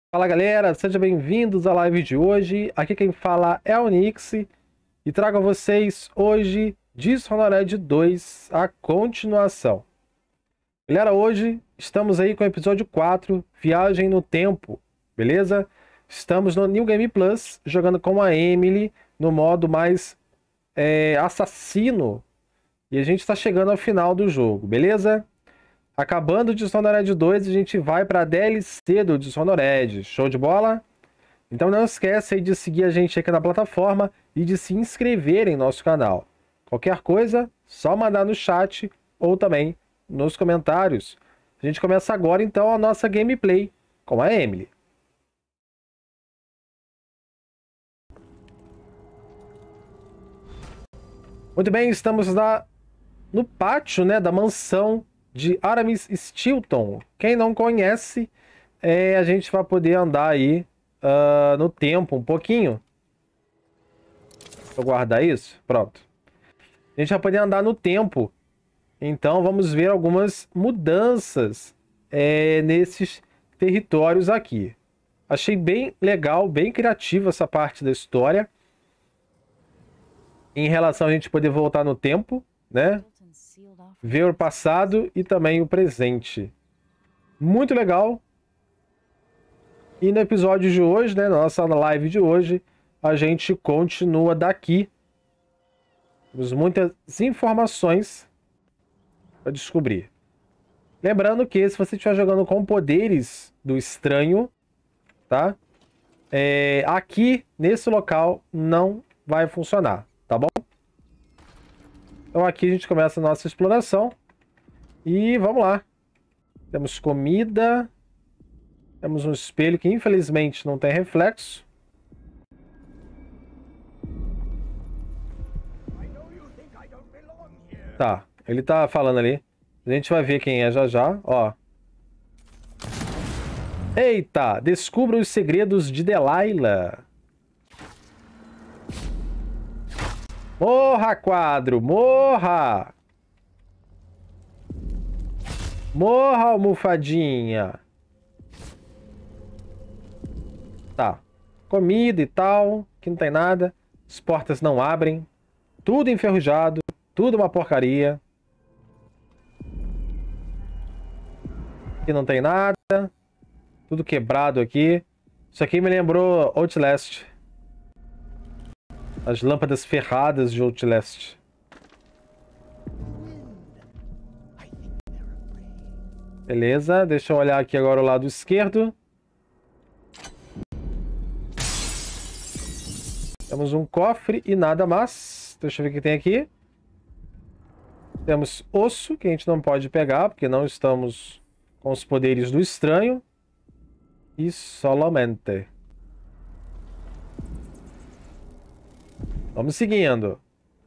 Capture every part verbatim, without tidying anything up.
Fala galera, sejam bem-vindos à live de hoje. Aqui quem fala é o Nix e trago a vocês hoje Dishonored dois, a continuação. Galera, hoje estamos aí com o episódio quatro, Viagem no Tempo, beleza? Estamos no New Game Plus, jogando com a Emily no modo mais é, assassino. E a gente está chegando ao final do jogo, beleza? Acabando o Dishonored dois, a gente vai para a D L C do Dishonored. Show de bola? Então não esquece aí de seguir a gente aqui na plataforma e de se inscrever em nosso canal. Qualquer coisa, só mandar no chat ou também nos comentários. A gente começa agora então a nossa gameplay com a Emily. Muito bem, estamos na, no pátio, né, da mansão de Aramis Stilton. Quem não conhece, é, a gente vai poder andar aí uh, no tempo um pouquinho. Vou guardar isso. Pronto. A gente vai poder andar no tempo. Então vamos ver algumas mudanças é, nesses territórios aqui. Achei bem legal, bem criativa essa parte da história. Em relação a gente poder voltar no tempo, né? Ver o passado e também o presente. Muito legal. E no episódio de hoje, né, na nossa live de hoje, a gente continua daqui. Temos muitas informações para descobrir. Lembrando que se você estiver jogando com poderes do estranho, tá? É, aqui, nesse local, não vai funcionar, tá bom? Então aqui a gente começa a nossa exploração. E vamos lá. Temos comida. Temos um espelho que infelizmente não tem reflexo. Tá, ele tá falando ali. A gente vai ver quem é já já, ó. Eita, descubra os segredos de Delilah. Morra, quadro! Morra! Morra, almofadinha! Tá. Comida e tal. Aqui não tem nada. As portas não abrem. Tudo enferrujado. Tudo uma porcaria. Aqui não tem nada. Tudo quebrado aqui. Isso aqui me lembrou Outlast. As lâmpadas ferradas de Outlast. Beleza, deixa eu olhar aqui agora o lado esquerdo. Temos um cofre e nada mais. Deixa eu ver o que tem aqui. Temos osso, que a gente não pode pegar, porque não estamos com os poderes do estranho. E solamente. Vamos seguindo.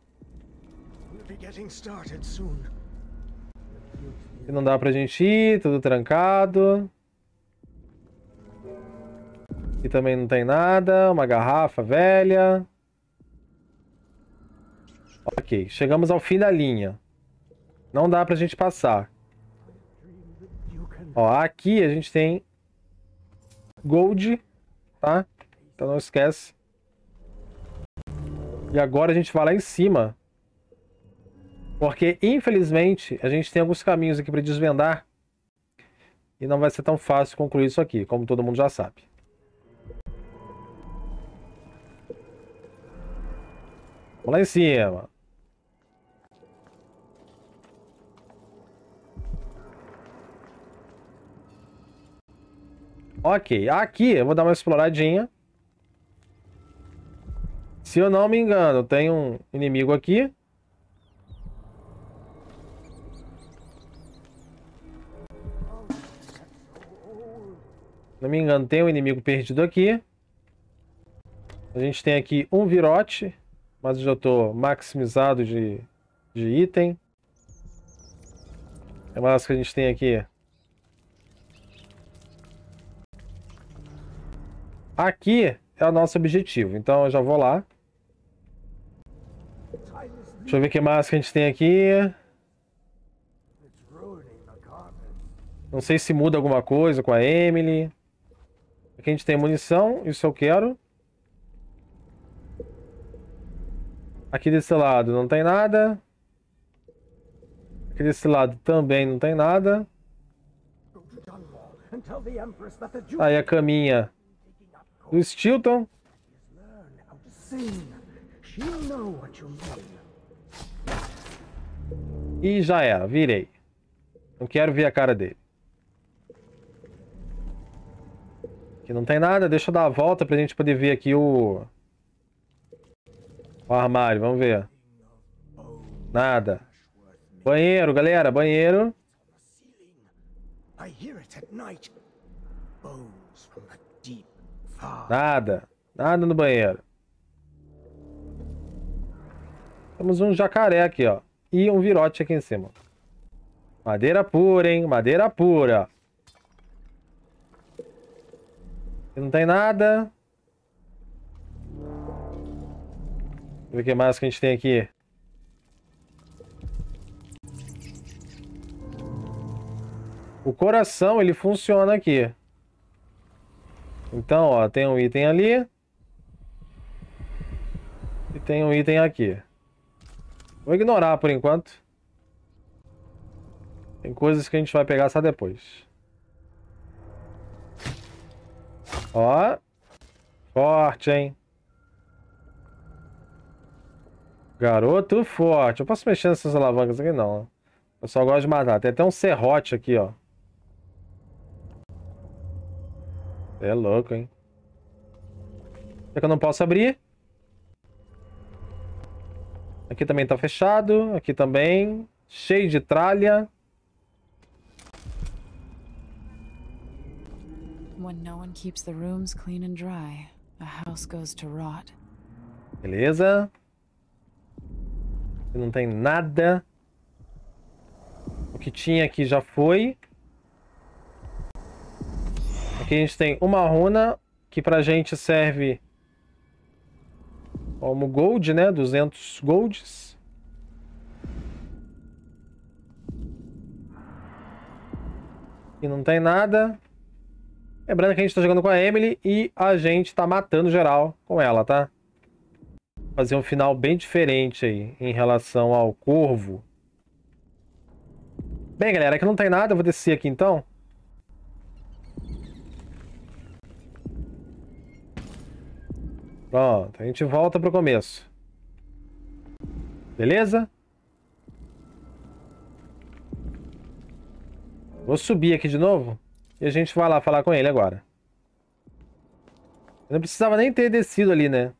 Aqui não dá pra gente ir, tudo trancado. Aqui também não tem nada, uma garrafa velha. Ok, chegamos ao fim da linha. Não dá pra gente passar. Ó, aqui a gente tem gold, tá? Então não esquece. E agora a gente vai lá em cima. Porque, infelizmente, a gente tem alguns caminhos aqui para desvendar. E não vai ser tão fácil concluir isso aqui, como todo mundo já sabe. Vamos lá em cima. Ok, aqui eu vou dar uma exploradinha. Se eu não me engano, tem um inimigo aqui. Se não me engano, tem um inimigo perdido aqui. A gente tem aqui um virote, mas eu já estou maximizado de, de item. O que mais que a gente tem aqui? Aqui é o nosso objetivo, então eu já vou lá. Deixa eu ver o que mais que a gente tem aqui. Não sei se muda alguma coisa com a Emily. Aqui a gente tem munição, isso eu quero. Aqui desse lado não tem nada. Aqui desse lado também não tem nada. Aí a caminha do Stilton. E já era, virei. Não quero ver a cara dele. Aqui não tem nada, deixa eu dar a volta pra gente poder ver aqui o... O armário, vamos ver. Nada. Banheiro, galera, banheiro. Nada. Nada no banheiro. Temos um jacaré aqui, ó. E um virote aqui em cima. Madeira pura, hein? Madeira pura. Aqui não tem nada. Deixa eu ver o que mais que a gente tem aqui. O coração, ele funciona aqui. Então, ó, tem um item ali. E tem um item aqui. Vou ignorar por enquanto. Tem coisas que a gente vai pegar só depois. Ó. Forte, hein? Garoto forte. Eu posso mexer nessas alavancas aqui? Não. Eu só gosto de matar. Tem até um serrote aqui, ó. É louco, hein? Será que eu não posso abrir? Aqui também tá fechado. Aqui também. Cheio de tralha. When no one keeps the rooms clean and dry, a house goes to rot. Beleza. Não tem nada. O que tinha aqui já foi. Aqui a gente tem uma runa que pra gente serve como gold, né? duzentos golds. E não tem nada. Lembrando que a gente tá jogando com a Emily e a gente tá matando geral com ela, tá? Fazer um final bem diferente aí em relação ao corvo. Bem, galera, aqui não tem nada. Eu vou descer aqui então. Pronto, a gente volta pro começo. Beleza? Vou subir aqui de novo e a gente vai lá falar com ele agora. Eu não precisava nem ter descido ali, né?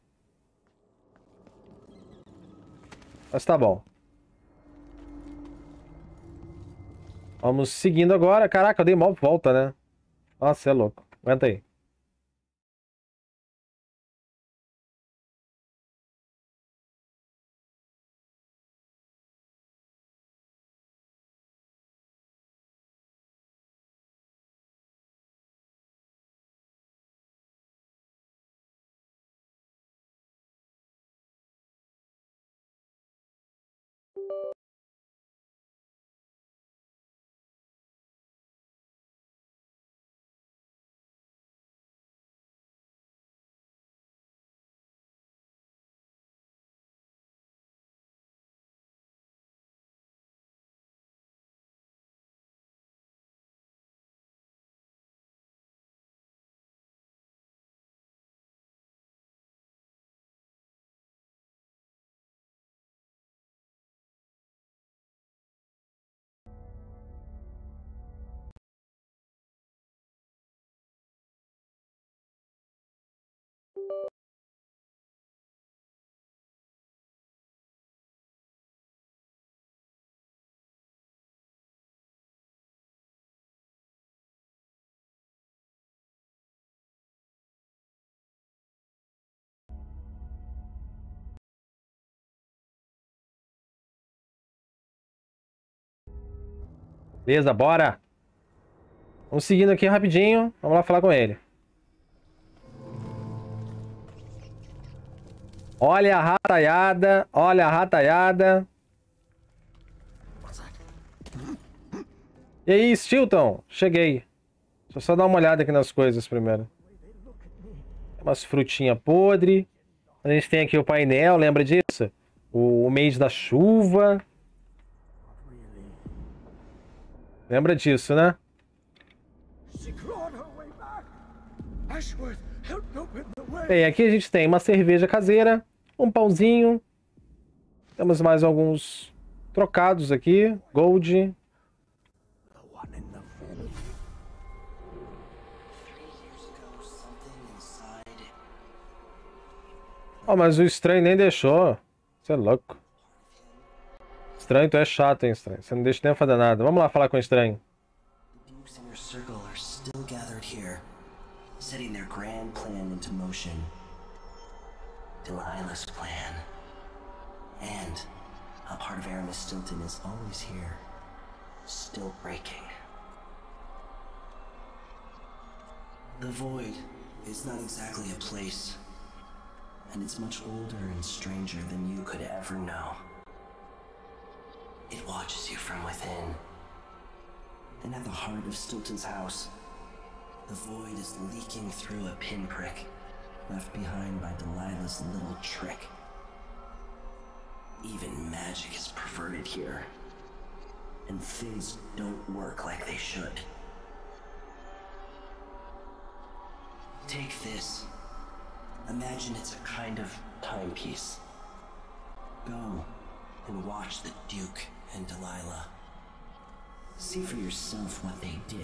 Mas tá bom. Vamos seguindo agora. Caraca, eu dei uma volta, né? Nossa, é louco. Aguenta aí. Beleza, bora. Vamos seguindo aqui rapidinho. Vamos lá falar com ele. Olha a rataiada. Olha a rataiada. E aí, Stilton? Cheguei. Deixa eu só dar uma olhada aqui nas coisas primeiro. Umas frutinhas podres. A gente tem aqui o painel, lembra disso? O, o mês da chuva. Lembra disso, né? Bem, aqui a gente tem uma cerveja caseira, um pãozinho. Temos mais alguns trocados aqui. Gold. Oh, mas o estranho nem deixou. Você é louco. Estranho, tu é chato, hein, estranho. Você não deixa nem fazer nada. Vamos lá falar com o estranho. Setting their grand plan into motion. Delilah's plan. And a part of Aramis Stilton is always here. Still breaking. The Void is not exactly a place. And it's much older and stranger than you could ever know. It watches you from within. And at the heart of Stilton's house, the Void is leaking through a pinprick left behind by Delilah's little trick. Even magic is perverted here, and things don't work like they should. Take this. Imagine it's a kind of timepiece. Go and watch the Duke and Delilah. See for yourself what they did.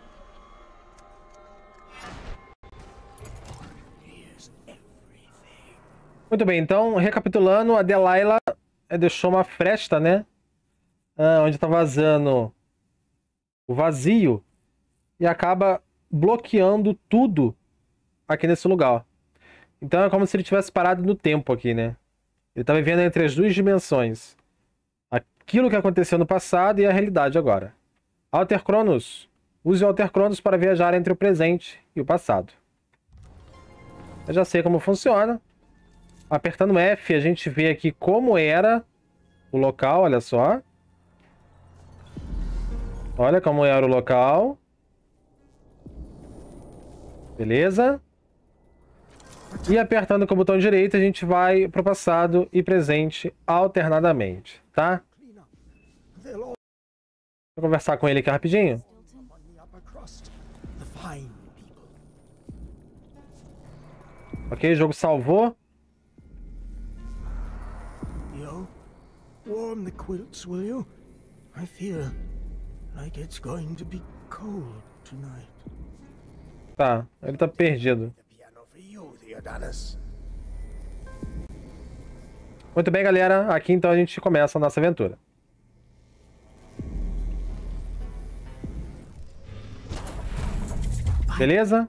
Muito bem, então, recapitulando, a Delilah deixou uma fresta, né? Ah, onde tá vazando o vazio. E acaba bloqueando tudo aqui nesse lugar. Então é como se ele tivesse parado no tempo aqui, né? Ele tá vivendo entre as duas dimensões. Aquilo que aconteceu no passado e a realidade agora. Alter Cronos. Use o Alter Cronos para viajar entre o presente e o passado. Eu já sei como funciona. Apertando F, a gente vê aqui como era o local, olha só. Olha como era o local. Beleza? E apertando com o botão direito, a gente vai para o passado e presente alternadamente, tá? Vou conversar com ele aqui rapidinho. Ok, o jogo salvou. Yo, warm the quilts, will you? I feel like it's going to be cold tonight. Tá, ele tá perdido. Muito bem, galera. Aqui então a gente começa a nossa aventura. Beleza?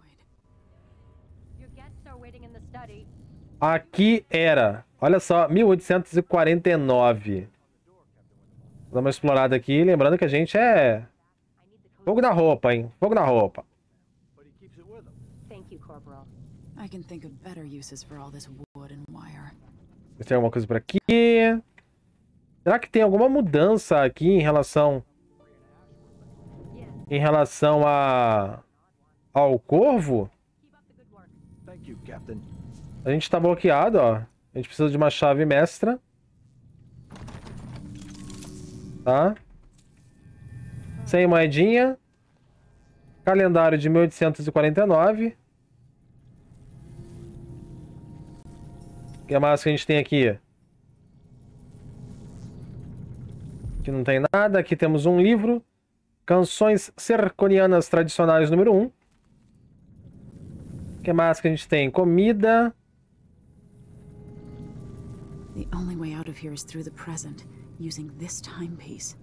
Aqui era, olha só, mil oitocentos e quarenta e nove. Vou dar uma explorada aqui, lembrando que a gente é fogo na roupa, hein? Fogo na roupa. I can think of better uses for all this wood and wire. Tem alguma coisa por aqui? Será que tem alguma mudança aqui em relação em relação a ao corvo? A gente tá bloqueado, ó. A gente precisa de uma chave mestra. Tá? Sem moedinha. Calendário de mil oitocentos e quarenta e nove. O que mais que a gente tem aqui? Aqui não tem nada. Aqui temos um livro. Canções Serconianas Tradicionais número um. O que mais que a gente tem? Comida. The only way out of here is through the present, using this timepiece.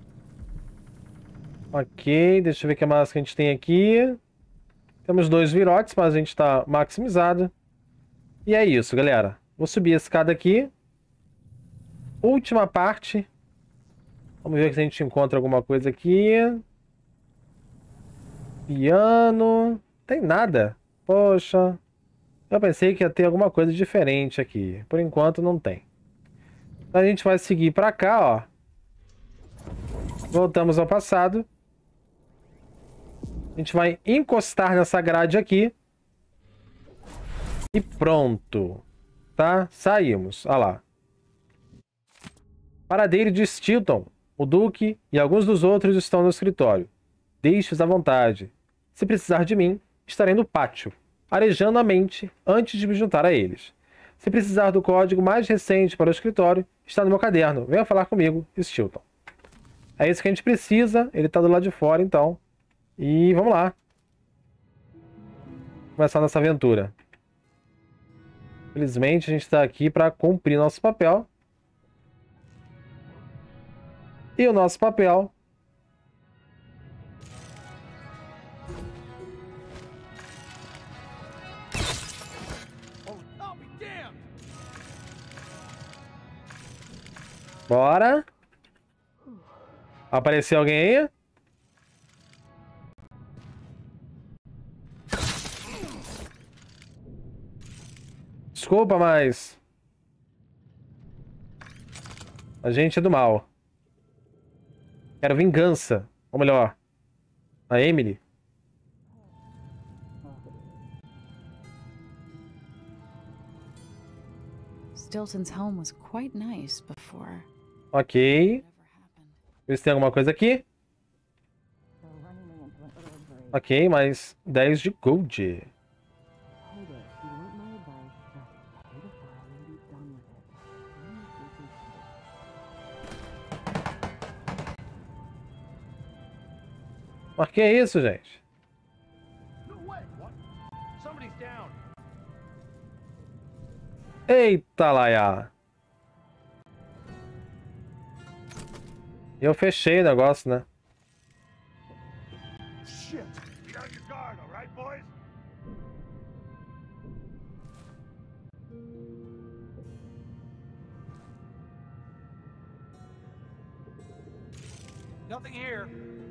Ok, deixa eu ver o que mais que a gente tem aqui. Temos dois virotes, mas a gente está maximizado. E é isso, galera. Vou subir a escada aqui. Última parte. Vamos ver se a gente encontra alguma coisa aqui. Piano. Tem nada. Poxa. Eu pensei que ia ter alguma coisa diferente aqui. Por enquanto não tem. Então a gente vai seguir para cá, ó. Voltamos ao passado. A gente vai encostar nessa grade aqui. E pronto. Tá? Saímos. Olha lá. Paradeiro de Stilton. O Duque e alguns dos outros estão no escritório. Deixe-os à vontade. Se precisar de mim, estarei no pátio, arejando a mente antes de me juntar a eles. Se precisar do código mais recente para o escritório, está no meu caderno. Venha falar comigo, Stilton. É isso que a gente precisa. Ele está do lado de fora, então. E vamos lá. Começar nossa aventura. Felizmente, a gente está aqui para cumprir nosso papel. E o nosso papel bora. Apareceu alguém aí? Desculpa, mas a gente é do mal. Quero vingança. Ou melhor, a Emily. Stilton's home was quite nice before. Ok. Ver se tem alguma coisa aqui. Ok, mais dez de gold. Mas que é isso, gente? Eita, Laia. Eu fechei o negócio, né? Nothing here.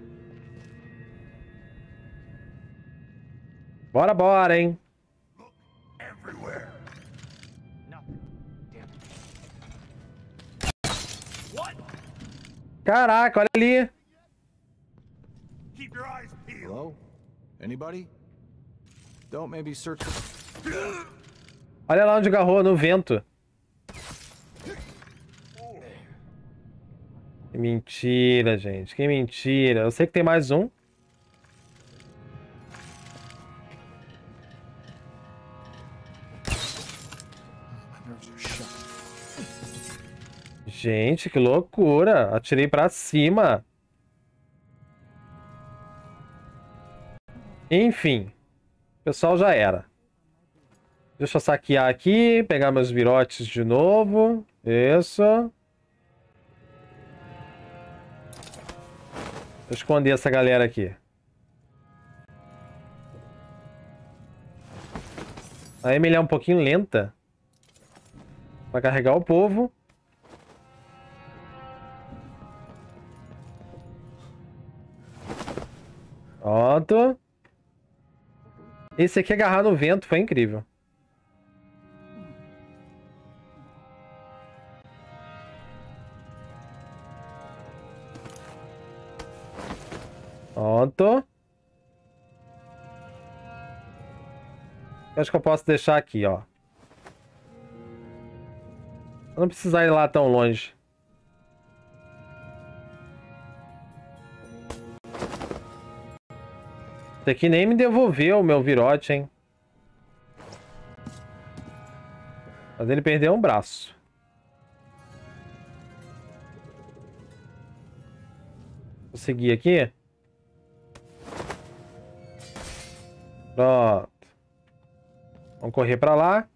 Bora, bora, hein? Everywhere. Nothing. Damn it. What? Caraca, olha ali. Keep your eyes peeled. Hello? Anybody? Don't maybe search. Olha lá onde agarrou, no vento. Que mentira, gente. Que mentira. Eu sei que tem mais um. Gente, que loucura. Atirei pra cima. Enfim. O pessoal já era. Deixa eu saquear aqui. Pegar meus virotes de novo. Isso. Vou esconder essa galera aqui. A Emily é um pouquinho lenta. Vai carregar o povo. Pronto. Esse aqui agarrar no vento foi incrível. Pronto. Acho que eu posso deixar aqui, ó. Eu não precisar ir lá tão longe. Esse aqui nem me devolveu o meu virote, hein? Mas ele perdeu um braço. Vou seguir aqui. Pronto. Vamos correr pra lá.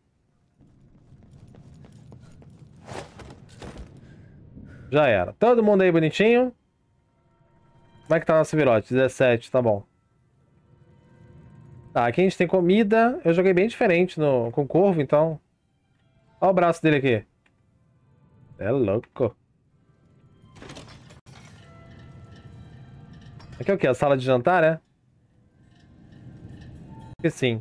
Já era. Todo mundo aí bonitinho. Como é que tá nosso virote? dezessete, tá bom. Tá, aqui a gente tem comida. Eu joguei bem diferente no, com o corvo, então. Olha o braço dele aqui. É louco. Aqui é o quê? A sala de jantar, é? Que sim.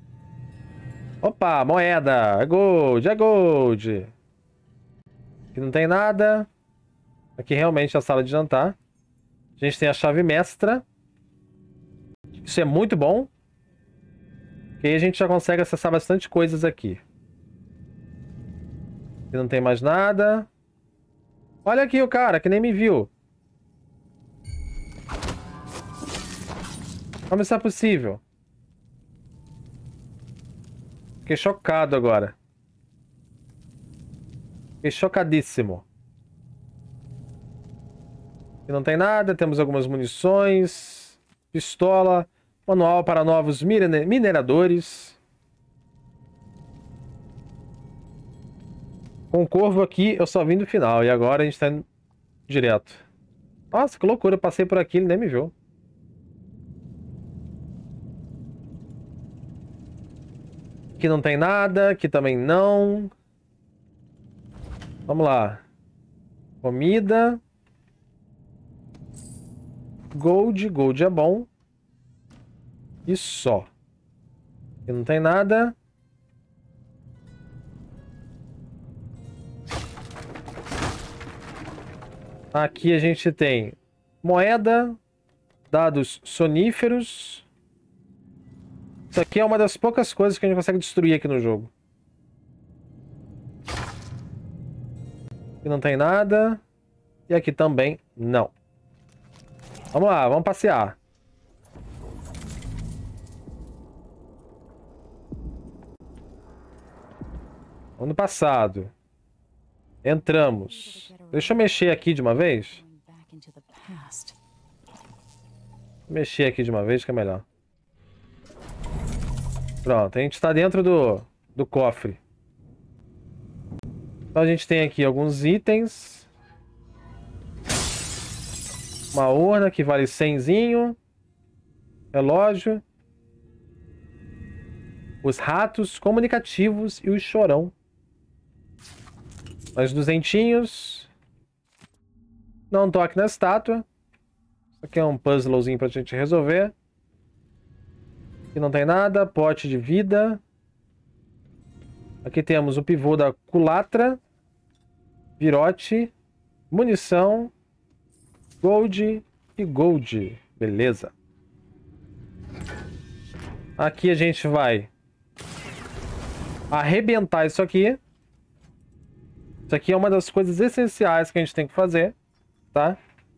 Opa, moeda. É gold, é gold. Aqui não tem nada. Aqui realmente é a sala de jantar. A gente tem a chave mestra. Isso é muito bom. Que aí a gente já consegue acessar bastante coisas aqui. Aqui não tem mais nada. Olha aqui o cara, que nem me viu. Como isso é possível? Fiquei chocado agora. Fiquei chocadíssimo. Aqui não tem nada, temos algumas munições, pistola, manual para novos mineradores. Com o corvo aqui, eu só vim do final, e agora a gente tá indo direto. Nossa, que loucura, eu passei por aqui, ele nem me viu. Aqui não tem nada, aqui também não. Vamos lá. Comida. Gold, gold é bom. E só. Aqui não tem nada. Aqui a gente tem moeda, dados soníferos. Isso aqui é uma das poucas coisas que a gente consegue destruir aqui no jogo. Aqui não tem nada. E aqui também não. Vamos lá, vamos passear. Ano passado. Entramos. Deixa eu mexer aqui de uma vez. Mexer aqui de uma vez que é melhor. Pronto, a gente está dentro do, do cofre. Então a gente tem aqui alguns itens. Uma urna que vale cenzinho. Relógio. Os ratos comunicativos e o chorão. Mais duzentinhos. Não toque na estátua. Isso aqui é um puzzlezinho pra gente resolver. Aqui não tem nada. Pote de vida. Aqui temos o pivô da culatra. Virote. Munição. Gold e gold. Beleza. Aqui a gente vai arrebentar isso aqui. Isso aqui é uma das coisas essenciais que a gente tem que fazer, tá?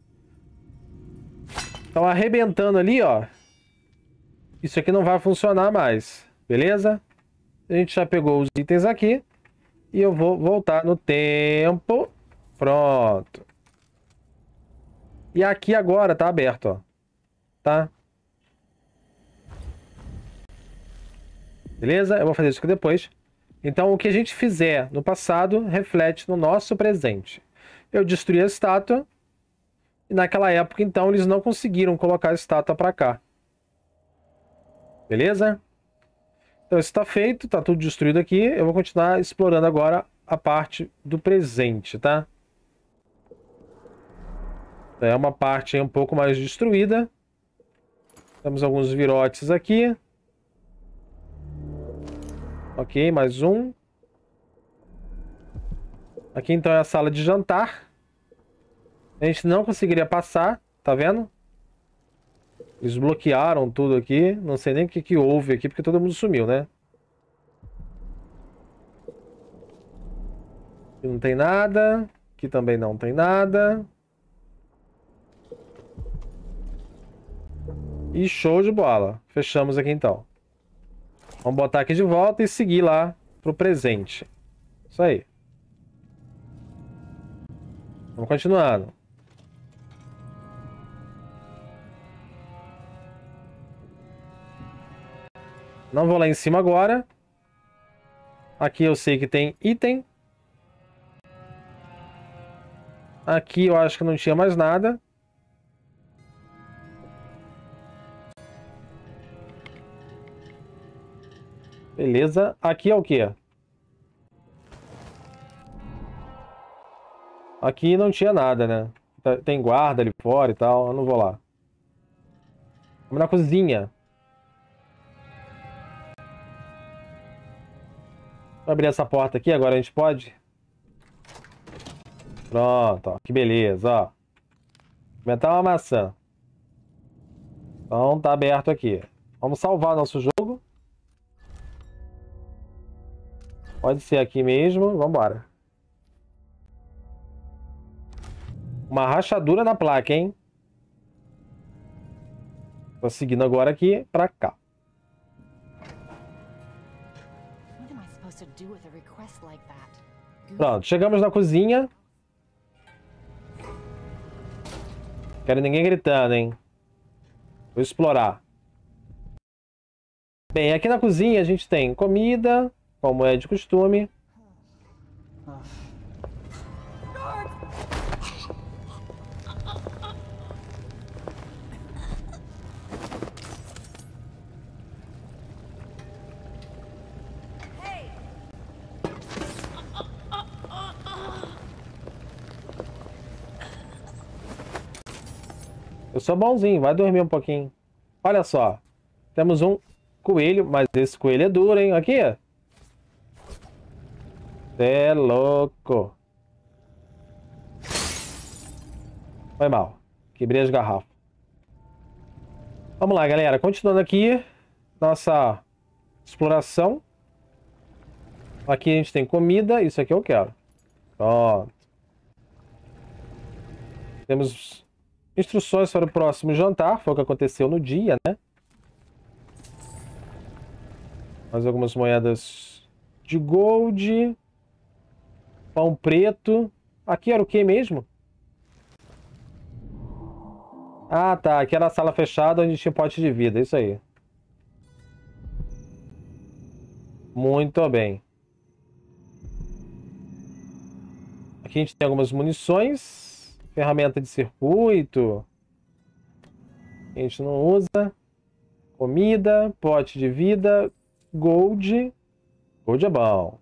Então, arrebentando ali, ó. Isso aqui não vai funcionar mais, beleza? A gente já pegou os itens aqui. E eu vou voltar no tempo. Pronto. E aqui agora tá aberto, ó. Tá? Beleza? Eu vou fazer isso aqui depois. Então, o que a gente fizer no passado reflete no nosso presente. Eu destruí a estátua. E naquela época, então, eles não conseguiram colocar a estátua pra cá. Beleza? Então, isso está feito. Tá tudo destruído aqui. Eu vou continuar explorando agora a parte do presente, tá? É uma parte aí um pouco mais destruída. Temos alguns virotes aqui. Ok, mais um. Aqui então é a sala de jantar. A gente não conseguiria passar, tá vendo? Eles bloquearam tudo aqui. Não sei nem o que, que houve aqui, porque todo mundo sumiu, né? Aqui não tem nada. Aqui também não tem nada. E show de bola. Fechamos aqui então. Vamos botar aqui de volta e seguir lá pro presente. Isso aí. Vamos continuando. Não vou lá em cima agora. Aqui eu sei que tem item. Aqui eu acho que não tinha mais nada. Beleza. Aqui é o quê? Aqui não tinha nada, né? Tem guarda ali fora e tal. Eu não vou lá. Vamos na cozinha. Vou abrir essa porta aqui. Agora a gente pode? Pronto, ó. Que beleza, ó. Inventar uma maçã. Então tá aberto aqui. Vamos salvar nosso jogo. Pode ser aqui mesmo. Vambora. Uma rachadura na placa, hein? Tô seguindo agora aqui pra cá. What am I supposed to do with a request like that? Pronto, chegamos na cozinha. Quero ninguém gritando, hein? Vou explorar. Bem, aqui na cozinha a gente tem comida, como é de costume. Eu sou bonzinho, vai dormir um pouquinho. Olha só, temos um coelho, mas esse coelho é duro, hein? Aqui. É louco. Foi mal. Quebrei as garrafas. Vamos lá, galera. Continuando aqui nossa exploração. Aqui a gente tem comida. Isso aqui eu quero. Pronto. Temos instruções para o próximo jantar. Foi o que aconteceu no dia, né? Mais algumas moedas de gold. Pão preto. Aqui era o que mesmo? Ah, tá. Aqui era a sala fechada onde tinha pote de vida. Isso aí. Muito bem. Aqui a gente tem algumas munições. Ferramenta de circuito. A gente não usa. Comida. Pote de vida. Gold. Gold é bom.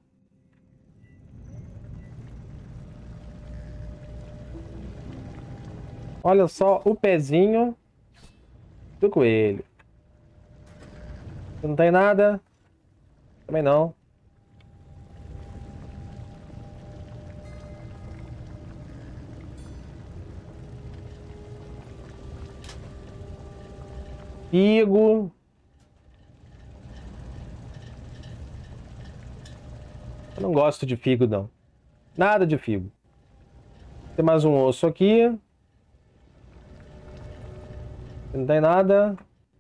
Olha só o pezinho do coelho. Não tem nada. Também não. Figo. Eu não gosto de figo, não. Nada de figo. Tem mais um osso aqui. Não tem nada.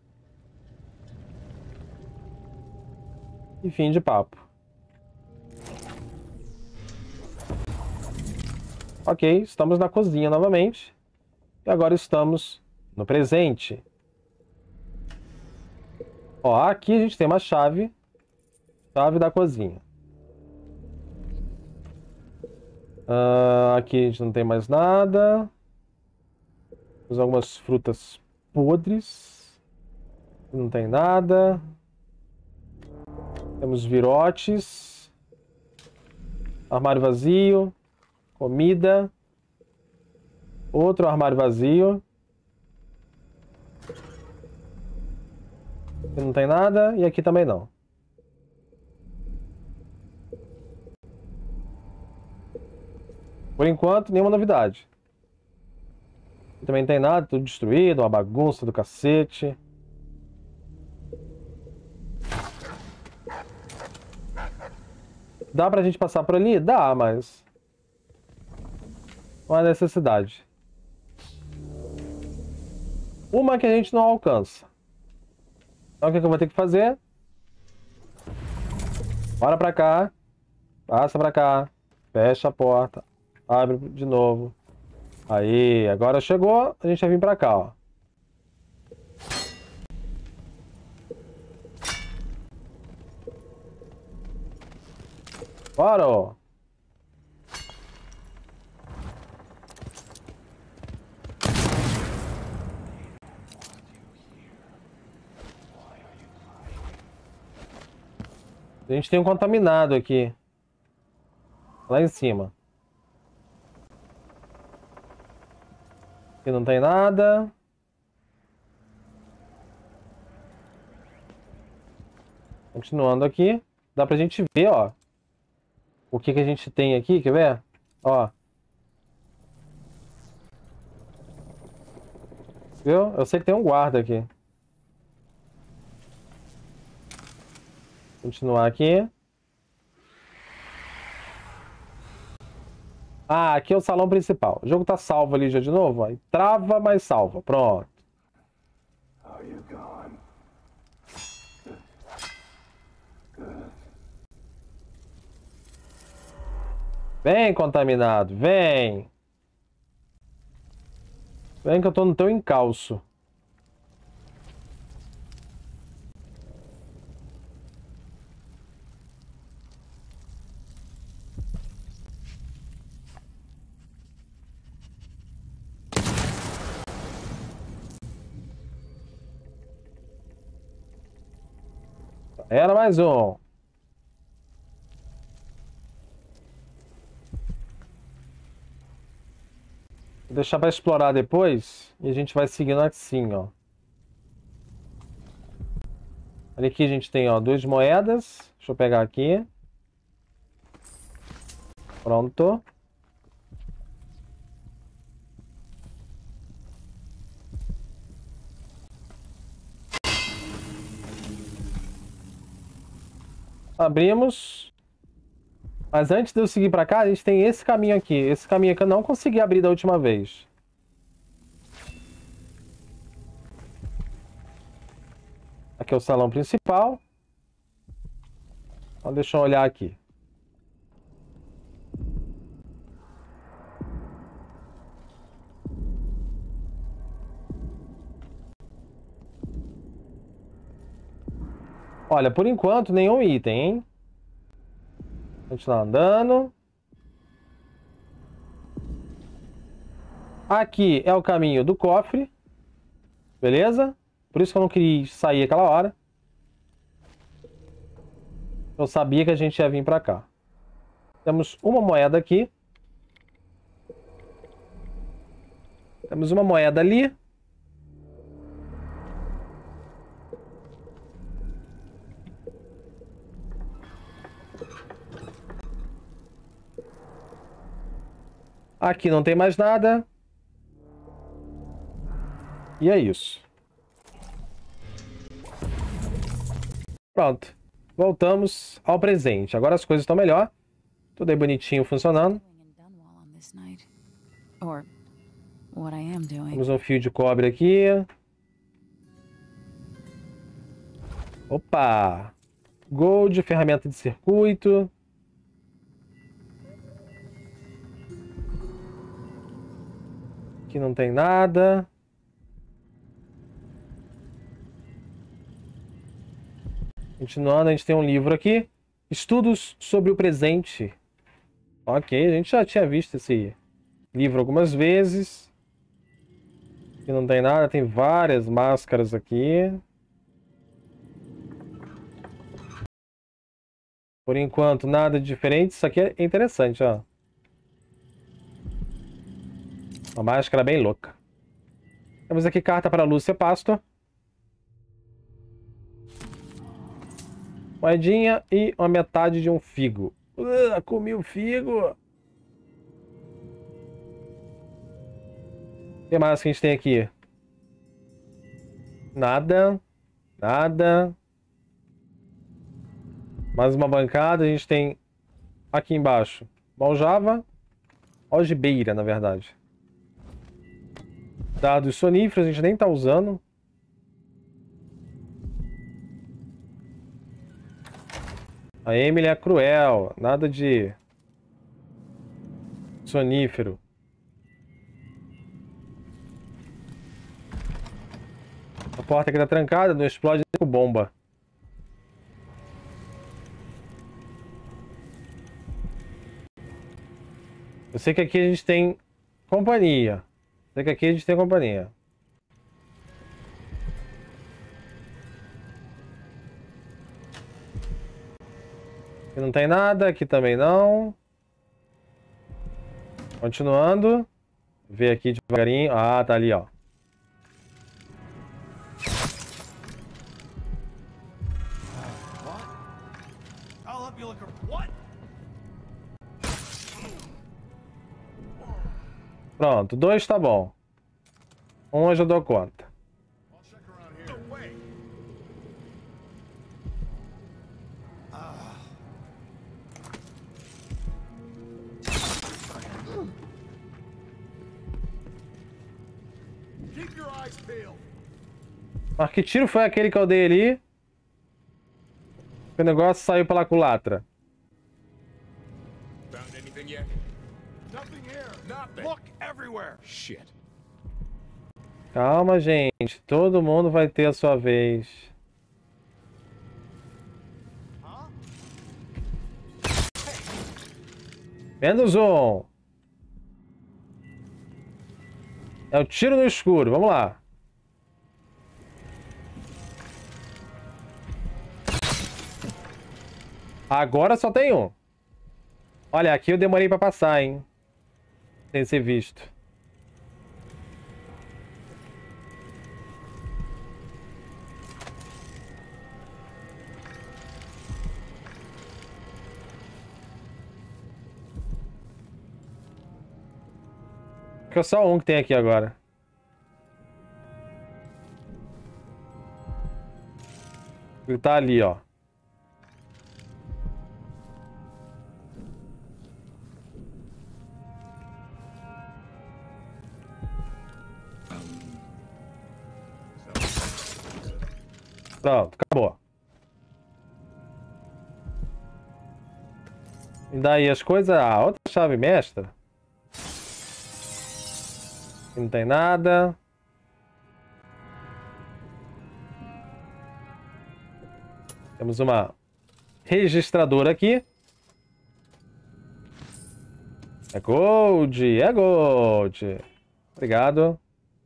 E fim de papo. Ok, estamos na cozinha novamente. E agora estamos no presente. Ó, aqui a gente tem uma chave. Chave da cozinha. Uh, aqui a gente não tem mais nada. Temos algumas frutas podres. Não tem nada. Temos virotes. Armário vazio. Comida. Outro armário vazio. Aqui não tem nada. E aqui também não. Por enquanto, nenhuma novidade. Aqui também não tem nada. Tudo destruído. Uma bagunça do cacete. Dá pra gente passar por ali? Dá, mas... não há necessidade. Uma que a gente não alcança. Então o que, que eu vou ter que fazer? Bora pra cá. Passa pra cá. Fecha a porta. Abre de novo. Aí, agora chegou. A gente vai vir pra cá, ó. Bora, ó. A gente tem um contaminado aqui. Lá em cima. Aqui não tem nada. Continuando aqui. Dá pra gente ver, ó. O que que a gente tem aqui, quer ver? Ó. Viu? Eu sei que tem um guarda aqui. Continuar aqui. Ah, aqui é o salão principal. O jogo tá salvo ali já de novo. Ó. Trava, mas salva. Pronto. Vem, contaminado. Vem. Vem que eu tô no teu encalço. Era mais um. Vou deixar para explorar depois. E a gente vai seguindo assim, ó. Olha aqui, a gente tem, ó, duas moedas. Deixa eu pegar aqui. Pronto. Abrimos. Mas antes de eu seguir pra cá, a gente tem esse caminho aqui. Esse caminho aqui eu não consegui abrir da última vez. Aqui é o salão principal. Então, deixa eu olhar aqui. Olha, por enquanto, nenhum item, hein? Continuar andando. Aqui é o caminho do cofre. Beleza? Por isso que eu não queria sair aquela hora. Eu sabia que a gente ia vir pra cá. Temos uma moeda aqui. Temos uma moeda ali. Aqui não tem mais nada. E é isso. Pronto. Voltamos ao presente. Agora as coisas estão melhor. Tudo aí bonitinho funcionando. Temos um fio de cobre aqui. Opa! Gold, ferramenta de circuito. Aqui não tem nada. Continuando, a gente tem um livro aqui. Estudos sobre o presente. Ok, a gente já tinha visto esse livro algumas vezes. Aqui não tem nada, tem várias máscaras aqui. Por enquanto, nada de diferente. Isso aqui é interessante, ó. Uma máscara bem louca. Temos aqui carta para Lúcia Pastor. Moedinha e uma metade de um figo. Uh, comi o figo. O que mais que a gente tem aqui? Nada. Nada. Mais uma bancada. A gente tem aqui embaixo Maljava. Algibeira, na verdade. Dados soníferos, a gente nem tá usando. A Emily é cruel. Nada de sonífero. A porta aqui tá trancada, não explode nem com bomba. Eu sei que aqui a gente tem companhia. Eu sei que aqui a gente tem companhia. Aqui não tem nada, aqui também não. Continuando. Ver aqui devagarinho. Ah, tá ali, ó. Pronto, dois tá bom. Um eu já dou conta. Mas que tiro foi aquele que eu dei ali? O negócio saiu pela culatra. Found anything yet? Nothing here. Nothing. Look everywhere. Shit. Calma, gente. Todo mundo vai ter a sua vez. Menos um. É o tiro no escuro. Vamos lá. Agora só tem um. Olha, aqui eu demorei pra passar, hein? Sem ser visto. Acho que é só um que tem aqui agora. Ele tá ali, ó. Pronto, acabou. E daí as coisas... Ah, outra chave mestra. Aqui não tem nada. Temos uma registradora aqui. É gold, é gold. Obrigado.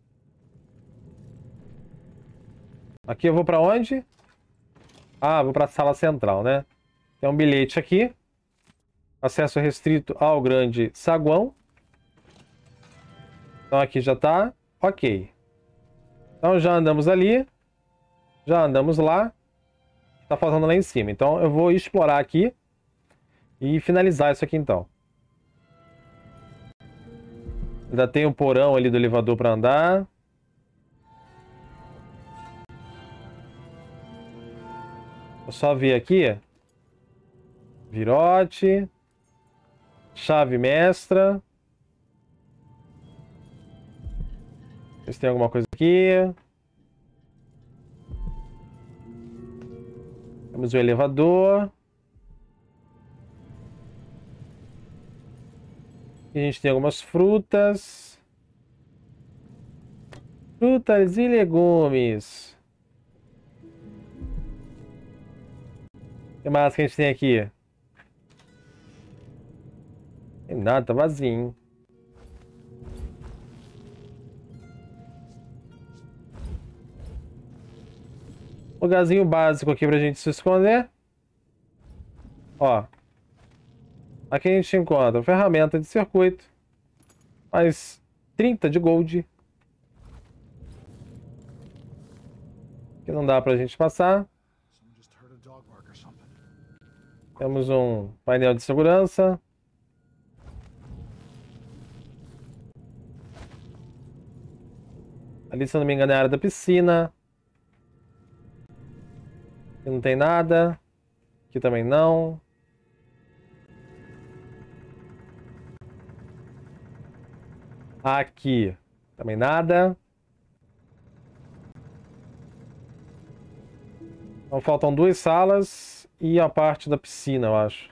Aqui eu vou pra onde? Ah, vou pra sala central, né? Tem um bilhete aqui. Acesso restrito ao grande saguão. Então aqui já tá. Ok. Então já andamos ali. Já andamos lá. Tá faltando lá em cima. Então eu vou explorar aqui. E finalizar isso aqui então. Ainda tem um porão ali do elevador pra andar. Vou só ver aqui. Virote. Chave mestra. Ver se tem alguma coisa aqui. Temos o elevador. Aqui a gente tem algumas frutas. Frutas e legumes. O que mais que a gente tem aqui? Tem nada, tá vazio. Lugarzinho básico aqui pra gente se esconder. Ó. Aqui a gente encontra ferramenta de circuito. Mais trinta de gold. Que não dá pra gente passar. Temos um painel de segurança. Ali, se eu não me engano, é a área da piscina. Aqui não tem nada. Aqui também não. Aqui também nada. Então faltam duas salas e a parte da piscina, eu acho.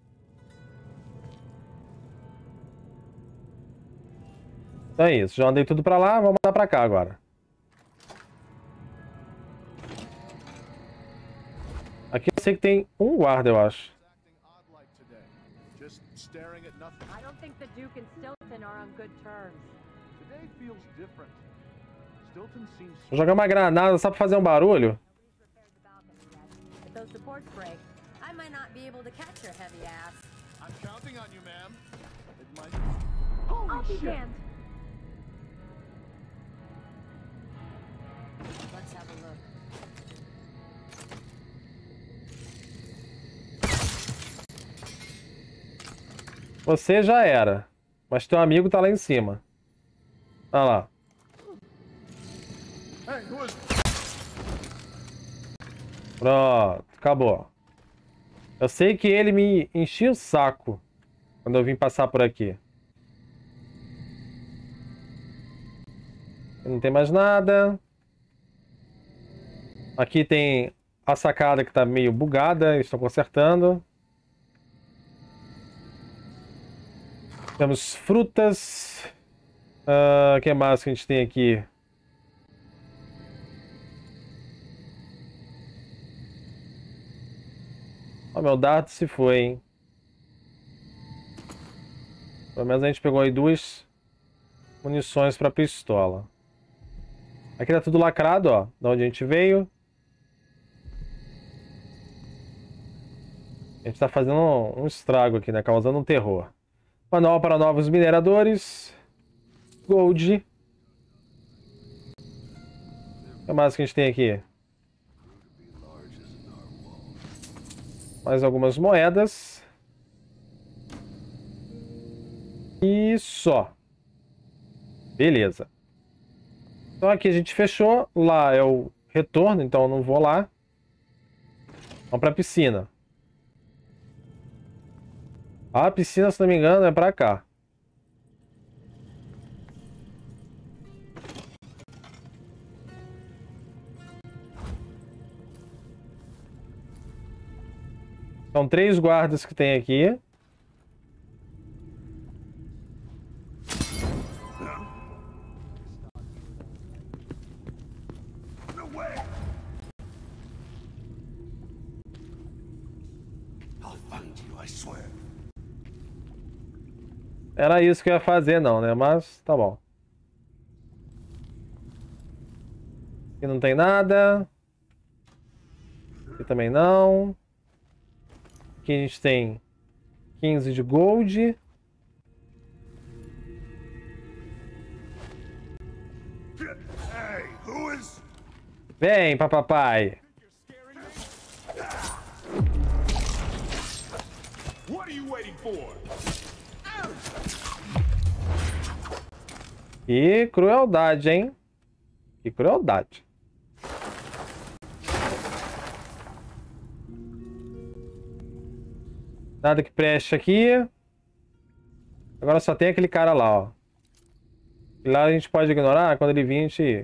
Então é isso. Já andei tudo pra lá, vamos mandar pra cá agora. Aqui eu sei que tem um guarda, eu acho. I don't think the Duke and Stilton are on good terms. Today feels different. Stilton seems Vou jogar uma granada só pra fazer um barulho. If those supports break, I might not be able to catch your heavy ass. I'm counting on you, ma'am. It might... I'll be damned. Let's have a look. Você já era. Mas teu amigo tá lá em cima. Olha lá. Hey, who is... Pronto, acabou. Eu sei que ele me enchia o saco quando eu vim passar por aqui. Não tem mais nada. Aqui tem a sacada que tá meio bugada. Eles estão consertando. Temos frutas. O uh, que mais que a gente tem aqui? Ó, meu dardo se foi, hein? Pelo menos a gente pegou aí duas munições para pistola. Aqui tá tudo lacrado, ó. De onde a gente veio. A gente tá fazendo um, um estrago aqui, né? Causando um terror. Manual para novos mineradores. Gold. O que mais que a gente tem aqui? Mais algumas moedas. E só. Beleza. Então aqui a gente fechou. Lá é o retorno, então eu não vou lá. Vamos pra piscina. A piscina, se não me engano, é pra cá. São três guardas que tem aqui. Era isso que eu ia fazer, não, né? Mas tá bom. Aqui não tem nada. Aqui também não. Aqui a gente tem quinze de gold. Vem, papapai. Que crueldade, hein? Que crueldade. Nada que preste aqui. Agora só tem aquele cara lá, ó. E lá a gente pode ignorar. Quando ele vir, a gente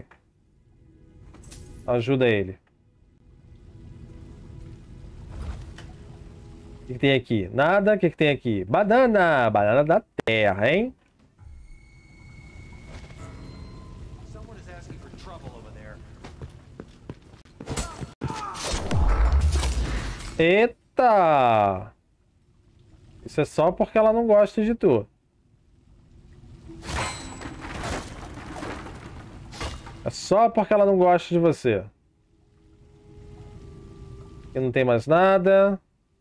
ajuda ele. O que, que tem aqui? Nada. O que, que tem aqui? Banana! Banana da terra, hein? Eita! Isso é só porque ela não gosta de tu. É só porque ela não gosta de você. Aqui não tem mais nada.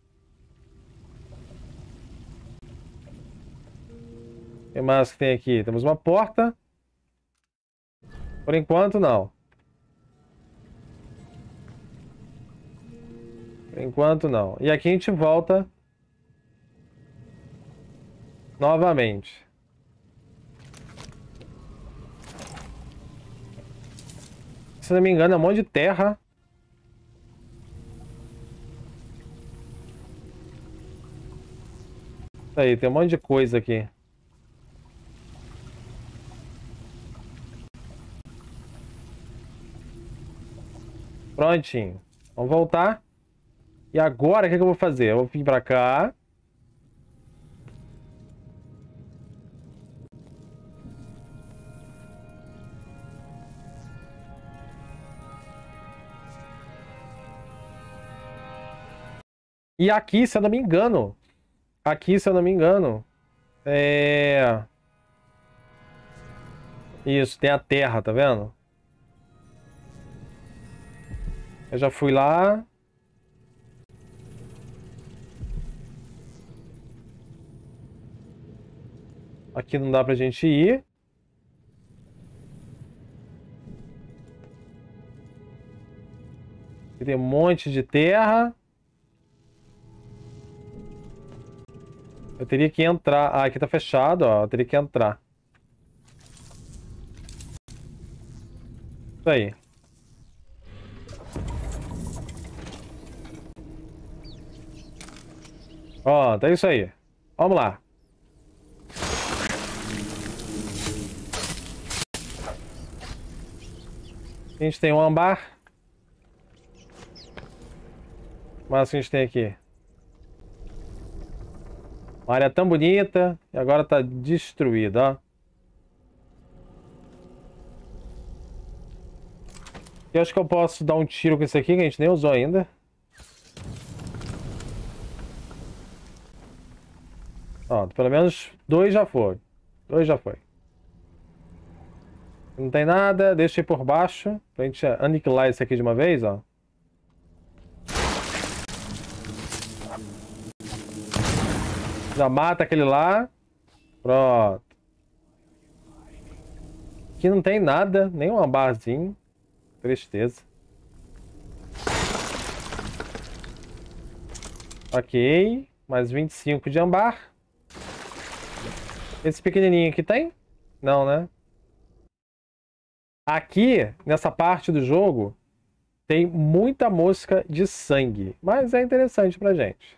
O que mais que tem aqui? Temos uma porta. Por enquanto, não. Por enquanto, não. E aqui a gente volta novamente. Se não me engano, é um monte de terra. Isso aí, tem um monte de coisa aqui. Prontinho. Vamos voltar. E agora, o que, que eu vou fazer? Eu vou vir pra cá. E aqui, se eu não me engano, aqui, se eu não me engano, é... Isso, tem a terra, tá vendo? Eu já fui lá. Aqui não dá pra gente ir. Aqui tem um monte de terra. Eu teria que entrar. Ah, aqui tá fechado, ó. Eu teria que entrar. Isso aí. Ó, tá isso aí. Vamos lá. A gente tem um ambar. Mas que a gente tem aqui. Uma área tão bonita e agora tá destruída, ó. Eu acho que eu posso dar um tiro com isso aqui, que a gente nem usou ainda. Ó, pelo menos dois já foram. Dois já foi. Não tem nada, deixa ir por baixo. Pra gente aniquilar isso aqui de uma vez, ó. Já mata aquele lá. Pronto. Aqui não tem nada, nem um ambarzinho. Tristeza. Ok. Mais vinte e cinco de ambar. Esse pequenininho aqui tem? Não, né? Aqui, nessa parte do jogo, tem muita mosca de sangue. Mas é interessante pra gente.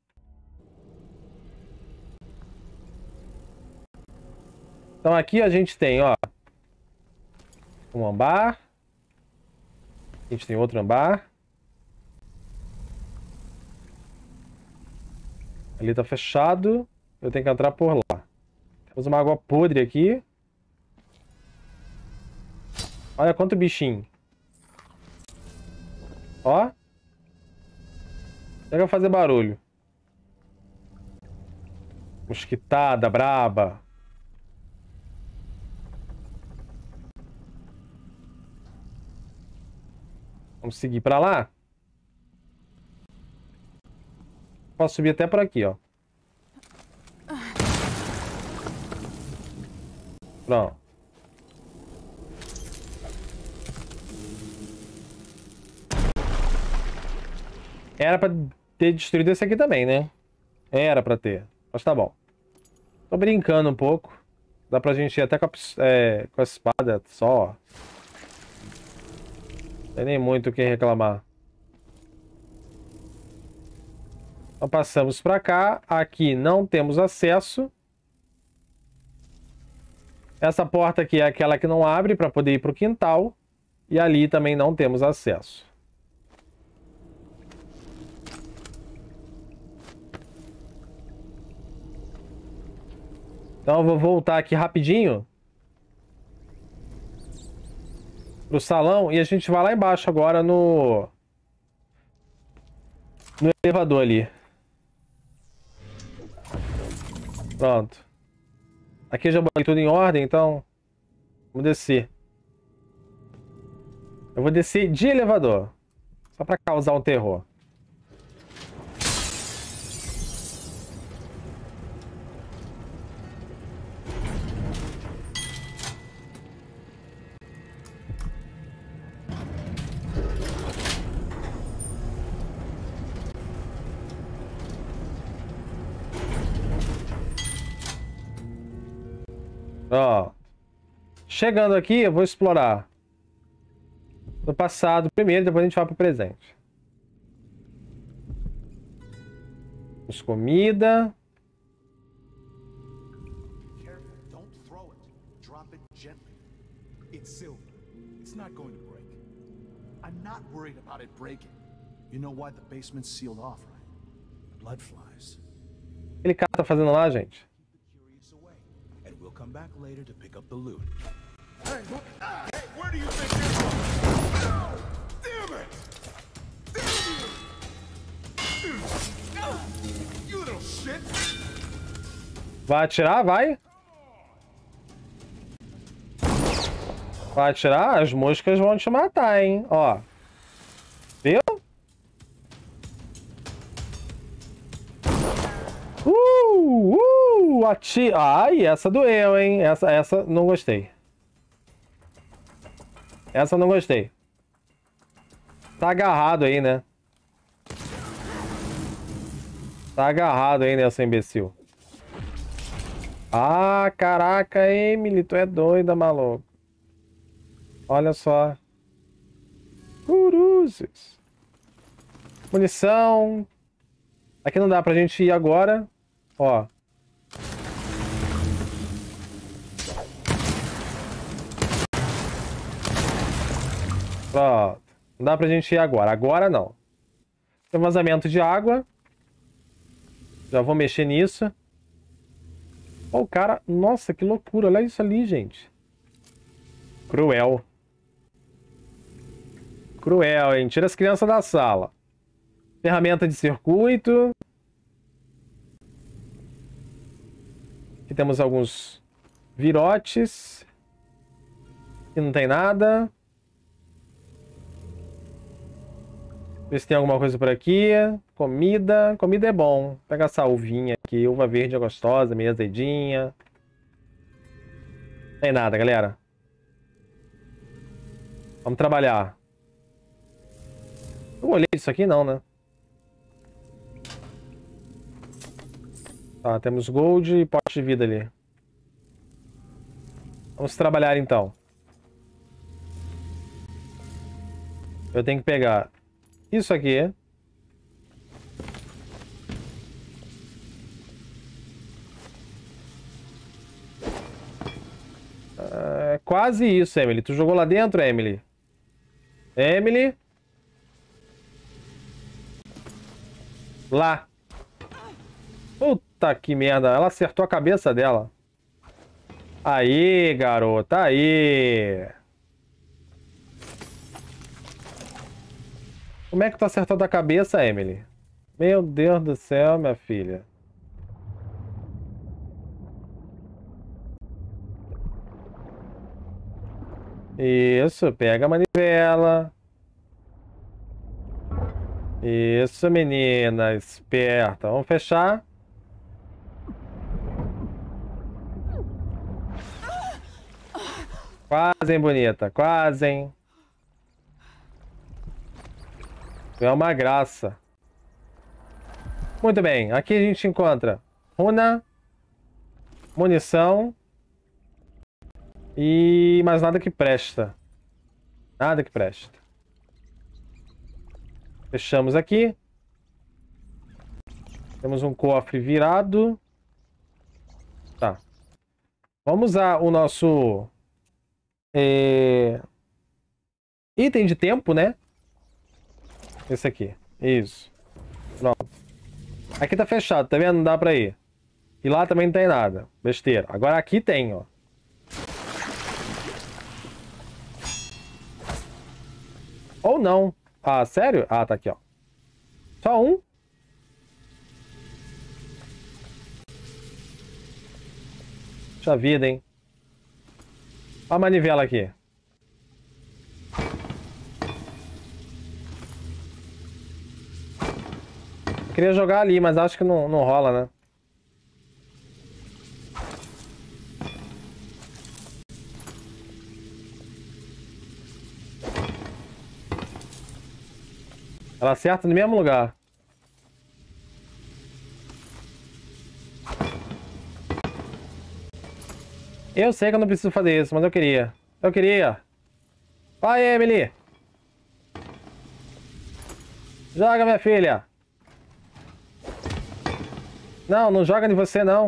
Então aqui a gente tem, ó, um ambar. A gente tem outro ambar. Ali tá fechado. Eu tenho que entrar por lá. Temos uma água podre aqui. Olha quanto bichinho. Ó. Chega a fazer barulho. Mosquitada, braba. Vamos seguir pra lá. Posso subir até por aqui, ó. Pronto. Era pra ter destruído esse aqui também, né? Era pra ter. Mas tá bom. Tô brincando um pouco. Dá pra gente ir até com a, é, com a espada só, ó. Não tem nem muito o que reclamar. Então passamos pra cá. Aqui não temos acesso. Essa porta aqui é aquela que não abre para poder ir para o quintal. E ali também não temos acesso. Então eu vou voltar aqui rapidinho pro salão e a gente vai lá embaixo agora no no elevador ali. Pronto. Aqui eu já botei tudo em ordem, então vamos descer. Eu vou descer de elevador, só para causar um terror. Ó, chegando aqui, eu vou explorar no passado primeiro, depois a gente vai pro presente. Temos comida. Careful, don't throw it. Drop it gently. It's silver. It's not going to break. I'm not worried about it breaking. You know why the basement's sealed off, right? Blood flies. O que aquele cara tá fazendo lá, gente? And we'll come back later to pick up the loot. Hey, look! Ah, hey, where do you think you're going? Oh, damn it! Damn you! You little shit! Vai atirar? Vai! Vai atirar? As moscas vão te matar, hein? Ó. Viu? Uh! Uh! Ati... Ai, essa doeu, hein? Essa, essa não gostei. Essa não gostei. Tá agarrado aí, né? Tá agarrado aí, né, seu imbecil? Ah, caraca, Emily, tu é doida, maluco. Olha só. Cruzes. Munição. Aqui não dá pra gente ir agora. Ó. Pronto. Não dá pra gente ir agora. Agora não. Tem vazamento de água. Já vou mexer nisso. Ó, o cara... Nossa, que loucura. Olha isso ali, gente. Cruel. Cruel, hein? Tira as crianças da sala. Ferramenta de circuito. Aqui temos alguns virotes. Aqui não tem nada. Ver se tem alguma coisa por aqui. Comida. Comida é bom. Pega essa uvinha aqui. Uva verde é gostosa, meio azedinha. Não tem nada, galera. Vamos trabalhar. Eu olhei isso aqui não, né? Tá, temos gold e pote de vida ali. Vamos trabalhar então. Eu tenho que pegar isso aqui. É quase isso, Emily. Tu jogou lá dentro, Emily? Emily? Lá. Puta que merda. Ela acertou a cabeça dela. Aí, garota. Aí. Como é que tu acertou da cabeça, Emily? Meu Deus do céu, minha filha. Isso, pega a manivela. Isso, menina, esperta. Vamos fechar. Quase, hein, bonita. Quase, hein. É uma graça. Muito bem. Aqui a gente encontra runa, munição e mais nada que presta. Nada que presta. Fechamos aqui. Temos um cofre virado. Tá. Vamos usar o nosso é, item de tempo, né? Esse aqui. Isso. Pronto. Aqui tá fechado, tá vendo? Não dá pra ir. E lá também não tem nada. Besteira. Agora aqui tem, ó. Ou não. Ah, sério? Ah, tá aqui, ó. Só um? Puxa vida, hein? Olha a manivela aqui. Eu queria jogar ali, mas acho que não, não rola, né? Ela acerta no mesmo lugar. Eu sei que eu não preciso fazer isso, mas eu queria. Eu queria. Vai, Emily. Joga, minha filha. Não, não joga em você, não.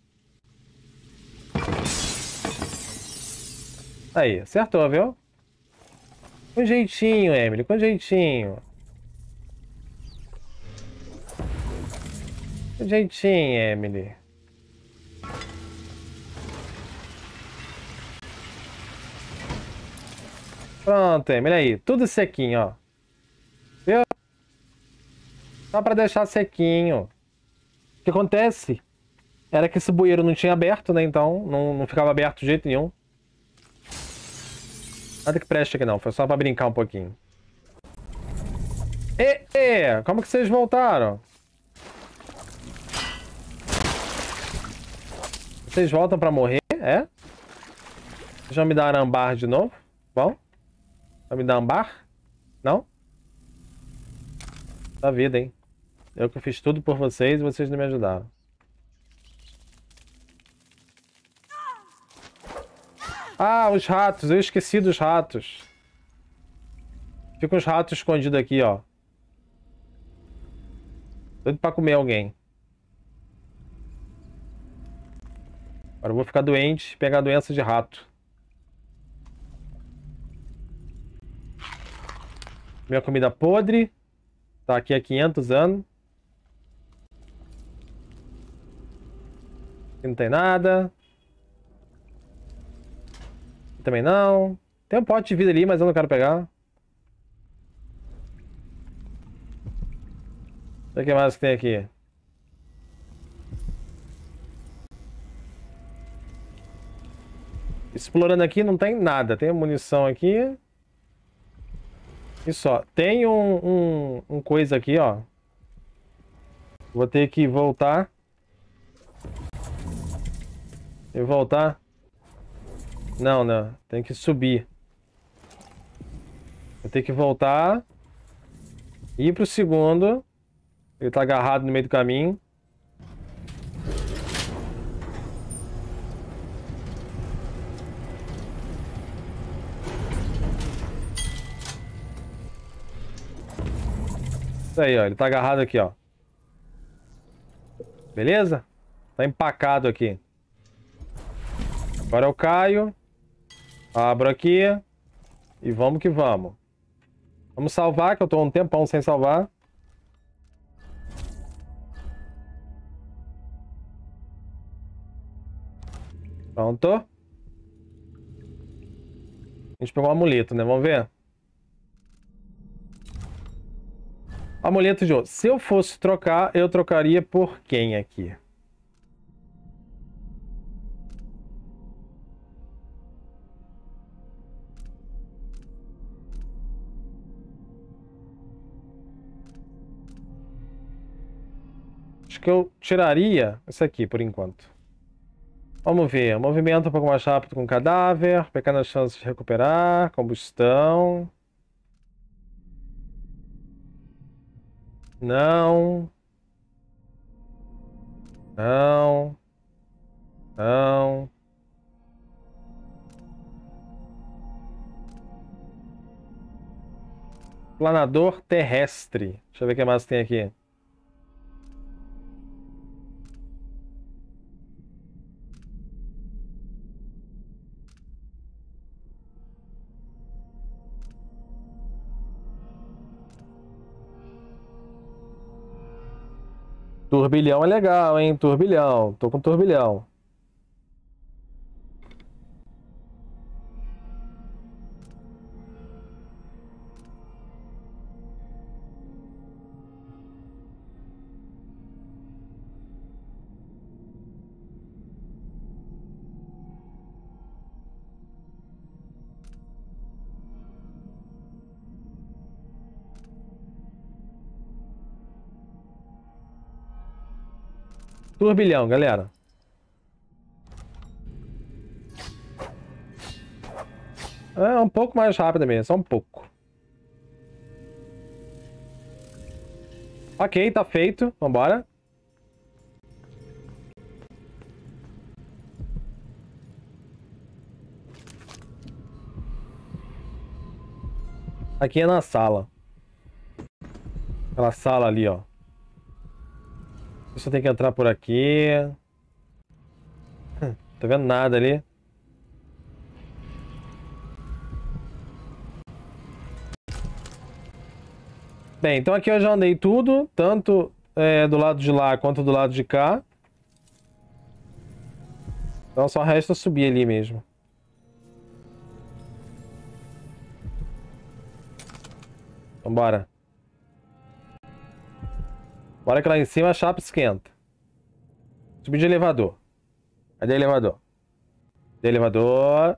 Aí, acertou, viu? Com jeitinho, Emily, com jeitinho. Com jeitinho, Emily. Pronto, Emily, aí. Tudo sequinho, ó. Viu? Só pra deixar sequinho. O que acontece era que esse bueiro não tinha aberto, né? Então não, não ficava aberto de jeito nenhum. Nada que preste aqui não, foi só pra brincar um pouquinho. E, e, como que vocês voltaram? Vocês voltam pra morrer? É? Já me dar ambar de novo? Bom? Vai me dar ambar? Não? Da vida, hein? Eu que fiz tudo por vocês e vocês não me ajudaram. Ah, os ratos. Eu esqueci dos ratos. Fica uns ratos escondidos aqui, ó. Doido pra comer alguém. Agora eu vou ficar doente e pegar a doença de rato. Minha comida podre. Tá aqui há quinhentos anos. Aqui não tem nada. Aqui também não. Tem um pote de vida ali, mas eu não quero pegar. O que mais que tem aqui? Explorando aqui não tem nada. Tem munição aqui. E só. Tem um, um, um coisa aqui, ó. Vou ter que voltar. E voltar. Não, não. Tem que subir. Vou ter que voltar. Ir pro segundo. Ele tá agarrado no meio do caminho. Isso aí, ó. Ele tá agarrado aqui, ó. Beleza? Tá empacado aqui. Agora eu caio. Abro aqui. E vamos que vamos. Vamos salvar, que eu tô um tempão sem salvar. Pronto. A gente pegou um amuleto, né? Vamos ver. Amuleto de ouro. Se eu fosse trocar, eu trocaria por quem aqui? Acho que eu tiraria esse aqui por enquanto. Vamos ver. Movimento um pouco mais rápido com o cadáver. Pequenas chances de recuperar. Combustão. Não. Não. Não. Planador terrestre. Deixa eu ver o que mais tem aqui. Turbilhão é legal, hein? Turbilhão. Tô com turbilhão. Turbilhão, galera. É um pouco mais rápida mesmo, só um pouco. Ok, tá feito. Vambora. Aqui é na sala. Aquela sala ali, ó. Só tem que entrar por aqui. Tá vendo nada ali? Bem, então aqui eu já andei tudo, tanto é, do lado de lá quanto do lado de cá. Então só resta subir ali mesmo. Vambora. Bora que lá em cima a chapa esquenta. Subir de elevador. Cadê o elevador? Cadê o elevador?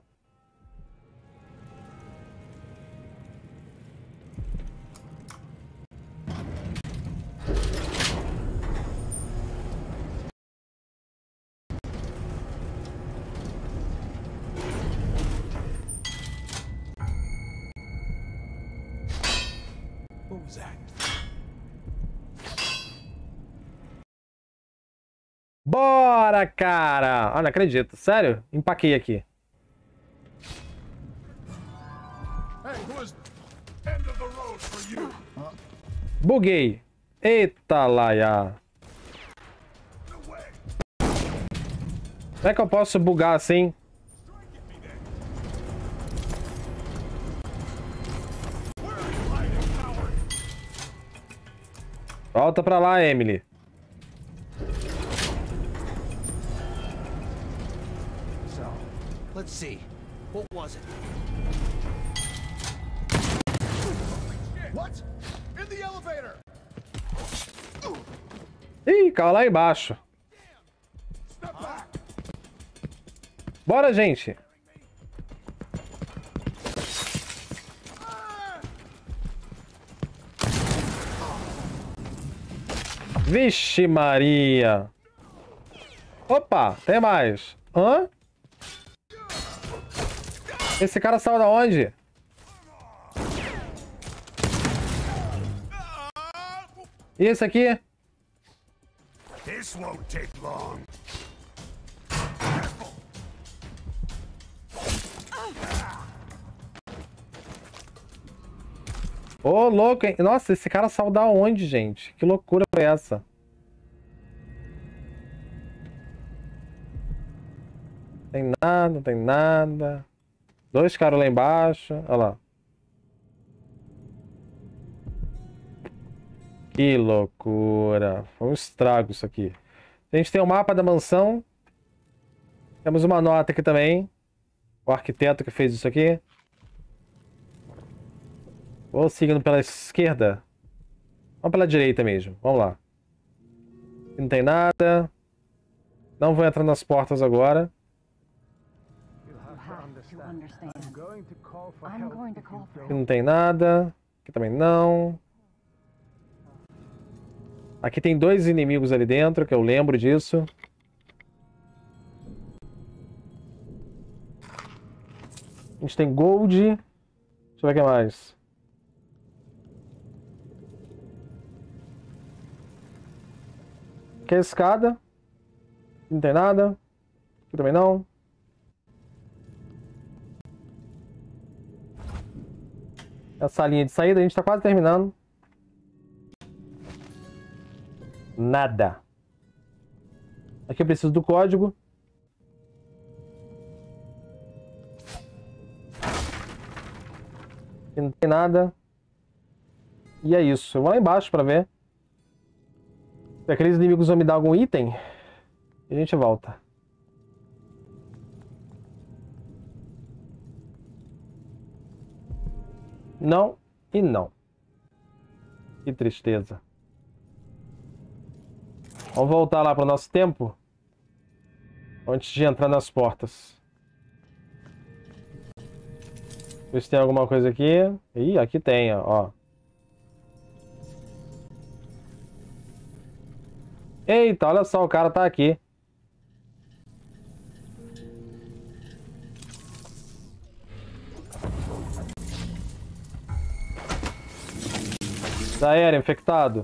What was that? Bora, cara! Ah, não acredito. Sério? Empaquei aqui. Hey, who's end of the road for you? Buguei. Eita, laia. Como é que eu posso bugar assim? Where are you hiding, Volta pra lá, Emily. So, let's see. What was it? What? In the elevator! Ih, caiu lá embaixo. Step back! Bora, gente. Vixe Maria. Opa, tem mais. Hã? Esse cara saiu da onde? E esse aqui? This won't take long. Ô, louco, hein? Nossa, esse cara saiu da onde, gente? Que loucura foi essa? Tem nada, não tem nada. Dois caras lá embaixo. Olha lá. Que loucura. Foi um estrago isso aqui. A gente tem o mapa da mansão. Temos uma nota aqui também. O arquiteto que fez isso aqui. Vou seguindo pela esquerda. Vamos pela direita mesmo. Vamos lá. Aqui não tem nada. Não vou entrar nas portas agora. Aqui não tem nada. Aqui também não. Aqui tem dois inimigos ali dentro, que eu lembro disso. A gente tem gold. Deixa eu ver o que mais. Aqui é a escada. Aqui não tem nada. Aqui também não. Essa linha de saída, a gente tá quase terminando. Nada. Aqui eu preciso do código. Aqui não tem nada. E é isso. Eu vou lá embaixo pra ver. Se aqueles inimigos vão me dar algum item, a gente volta. Não e não. Que tristeza. Vamos voltar lá para o nosso tempo. Antes de entrar nas portas. Ver se tem alguma coisa aqui. Ih, aqui tem, ó. Eita, olha só, o cara tá aqui. Já era, infectado.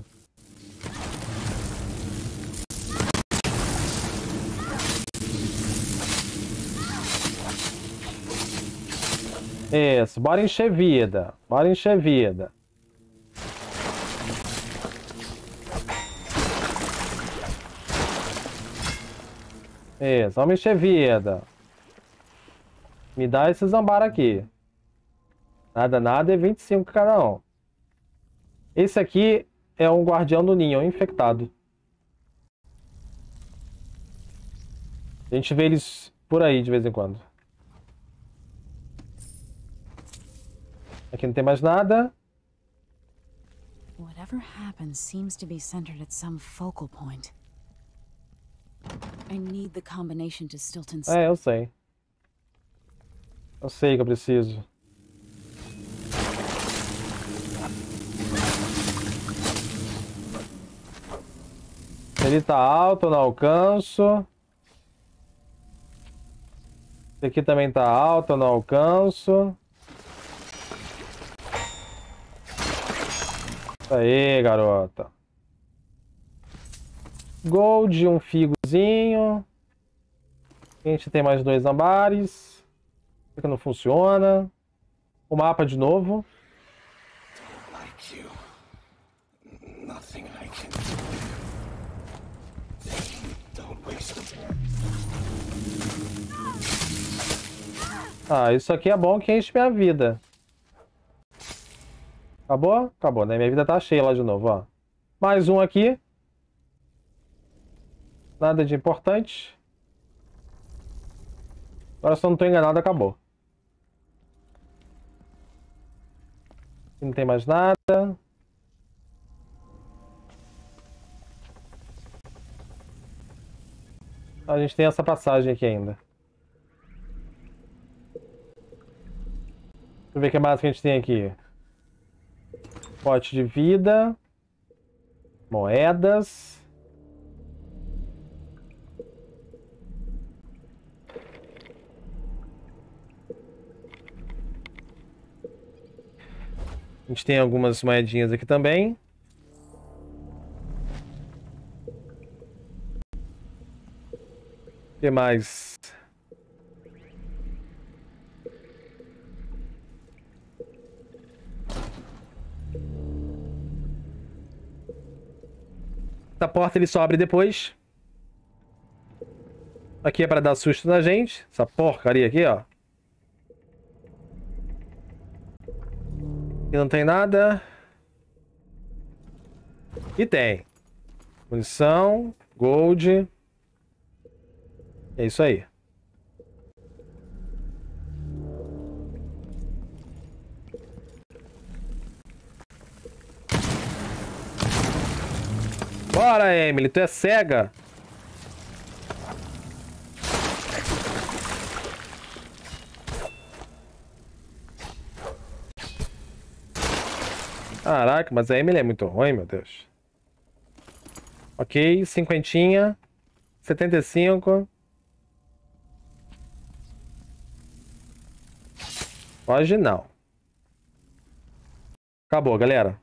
Isso, bora encher vida. Bora encher vida. Isso, vamos encher vida. Me dá esse zambar aqui. Nada, nada é vinte e cinco cada um. Esse aqui é um guardião do ninho, infectado. A gente vê eles por aí de vez em quando. Aqui não tem mais nada. Whatever happens seems to be centered at some focal point. I need the combination to Stilton's. É, eu sei. Eu sei que eu preciso. Ele tá alto, eu não alcanço. Esse aqui também tá alto, eu não alcanço. Isso aí, garota. Gold, um figozinho. A gente tem mais dois ambares. Por que não funciona? O mapa de novo. Like you. Nothing I can do. Don't waste them. Ah, isso aqui é bom que enche minha vida. Acabou? Acabou, né? Minha vida tá cheia lá de novo, ó. Mais um aqui. Nada de importante. Agora, se eu não estou enganado, acabou. Aqui não tem mais nada. A gente tem essa passagem aqui ainda. Deixa eu ver o que mais que a gente tem aqui. Pote de vida. Moedas. A gente tem algumas moedinhas aqui também. O que mais? Essa porta ele só abre depois. Aqui é para dar susto na gente. Essa porcaria aqui, ó. Aqui não tem nada. E tem. Munição. Gold. É isso aí. Bora, Emily. Tu é cega. Caraca, mas a Emily é muito ruim, meu Deus. Ok, cinquentinha. setenta e cinco. Hoje não. Acabou, galera.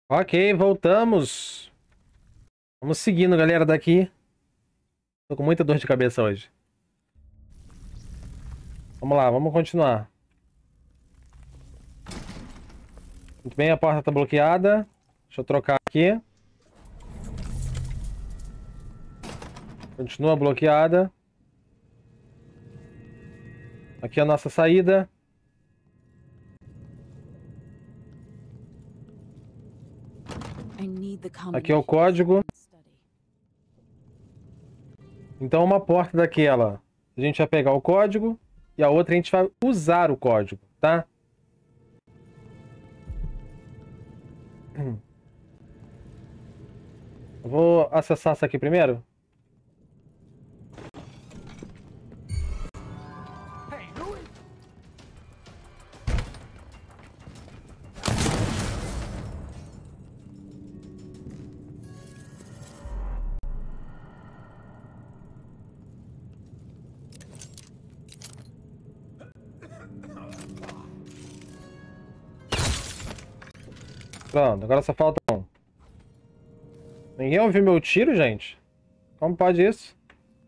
Ok, voltamos. Vamos seguindo, galera, daqui. Tô com muita dor de cabeça hoje. Vamos lá, vamos continuar. Muito bem, a porta tá bloqueada. Deixa eu trocar aqui. Continua bloqueada. Aqui é a nossa saída. Aqui é o código. Então uma porta daquela, a gente vai pegar o código e a outra a gente vai usar o código, tá? Eu vou acessar essa aqui primeiro. Pronto, agora só falta um. Ninguém ouviu meu tiro, gente? Como pode isso?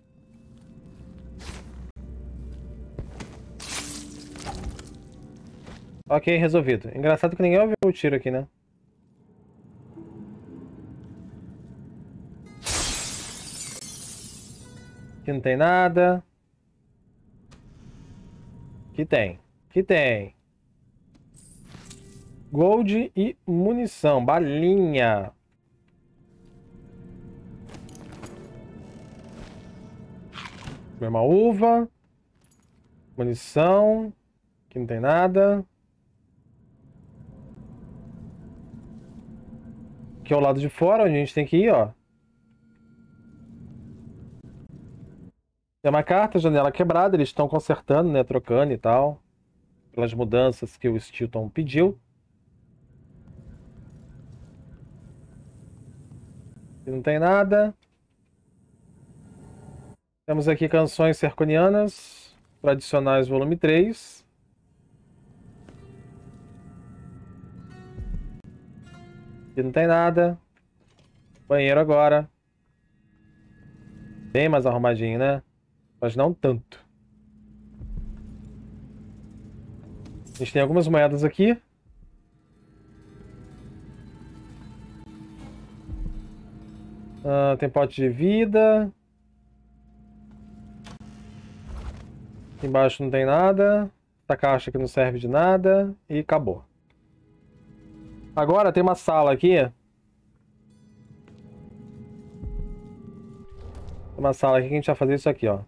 Ok, resolvido. Engraçado que ninguém ouviu meu tiro aqui, né? Aqui não tem nada. Aqui tem. Aqui tem. Gold e munição. Balinha. Uma uva. Munição. Aqui não tem nada. Aqui é o lado de fora, onde a gente tem que ir, ó. Tem uma carta, janela quebrada. Eles estão consertando, né? Trocando e tal. Pelas mudanças que o Stilton pediu. Aqui não tem nada. Temos aqui canções serconianas. Tradicionais, volume três. Aqui não tem nada. Banheiro agora. Bem mais arrumadinho, né? Mas não tanto. A gente tem algumas moedas aqui. Ah, tem pote de vida. Aqui embaixo não tem nada. Essa caixa aqui não serve de nada. E acabou. Agora tem uma sala aqui. Tem uma sala aqui que a gente vai fazer isso aqui, ó.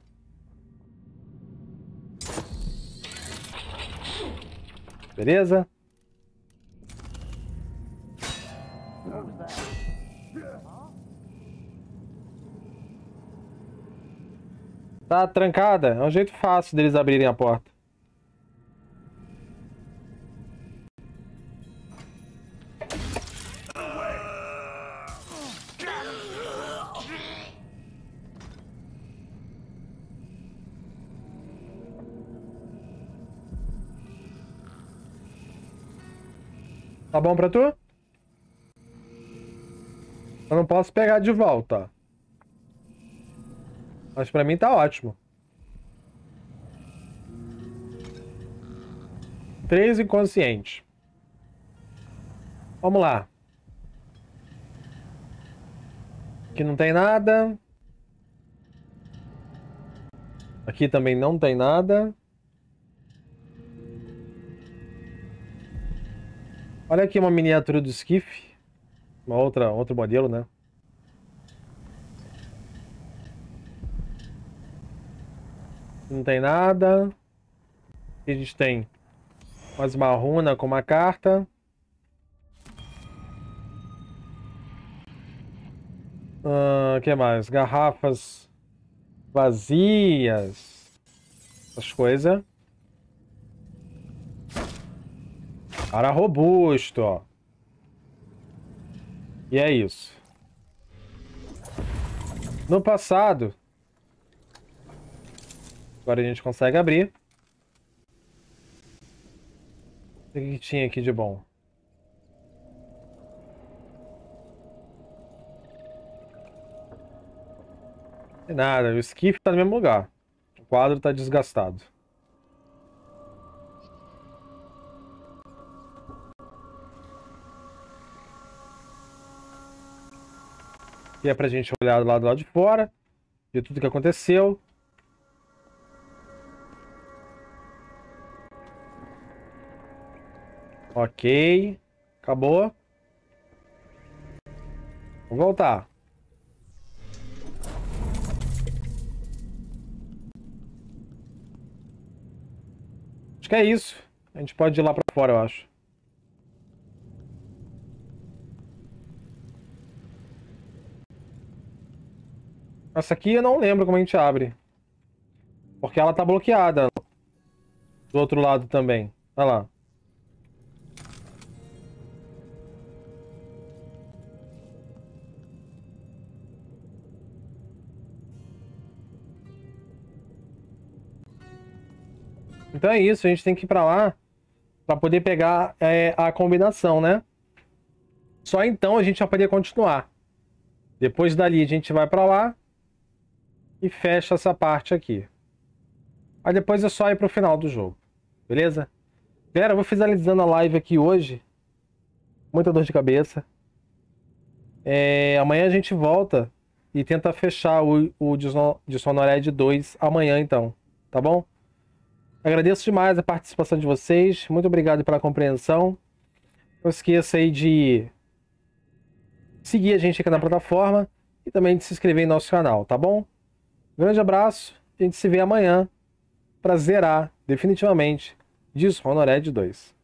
Beleza? Tá trancada. É um jeito fácil deles abrirem a porta. Tá bom pra tu? Eu não posso pegar de volta. Mas pra mim tá ótimo. Três inconscientes. Vamos lá. Aqui não tem nada. Aqui também não tem nada. Olha aqui uma miniatura do esquife. Uma outra, outro modelo, né? Não tem nada. Aqui a gente tem mais uma runa com uma carta. O uh, que mais? Garrafas vazias. Essas coisas. Cara robusto, ó. E é isso. No passado... Agora a gente consegue abrir. O que tinha aqui de bom? Tem nada, o esquife tá no mesmo lugar. O quadro tá desgastado. Aqui é pra gente olhar do lado, do lado de fora, ver tudo que aconteceu. Ok. Acabou. Vamos voltar. Acho que é isso. A gente pode ir lá pra fora, eu acho. Essa aqui eu não lembro como a gente abre. Porque ela tá bloqueada. Do outro lado também. Olha lá. Então é isso, a gente tem que ir pra lá pra poder pegar é, a combinação, né? Só então a gente vai poder continuar. Depois dali a gente vai pra lá e fecha essa parte aqui. Aí depois é só ir pro final do jogo. Beleza? Galera, eu vou finalizando a live aqui hoje. Muita dor de cabeça. É, amanhã a gente volta e tenta fechar o, o Dishonored dois amanhã então. Tá bom? Agradeço demais a participação de vocês. Muito obrigado pela compreensão. Não esqueça aí de seguir a gente aqui na plataforma e também de se inscrever em nosso canal, tá bom? Grande abraço. A gente se vê amanhã para zerar definitivamente Dishonored dois.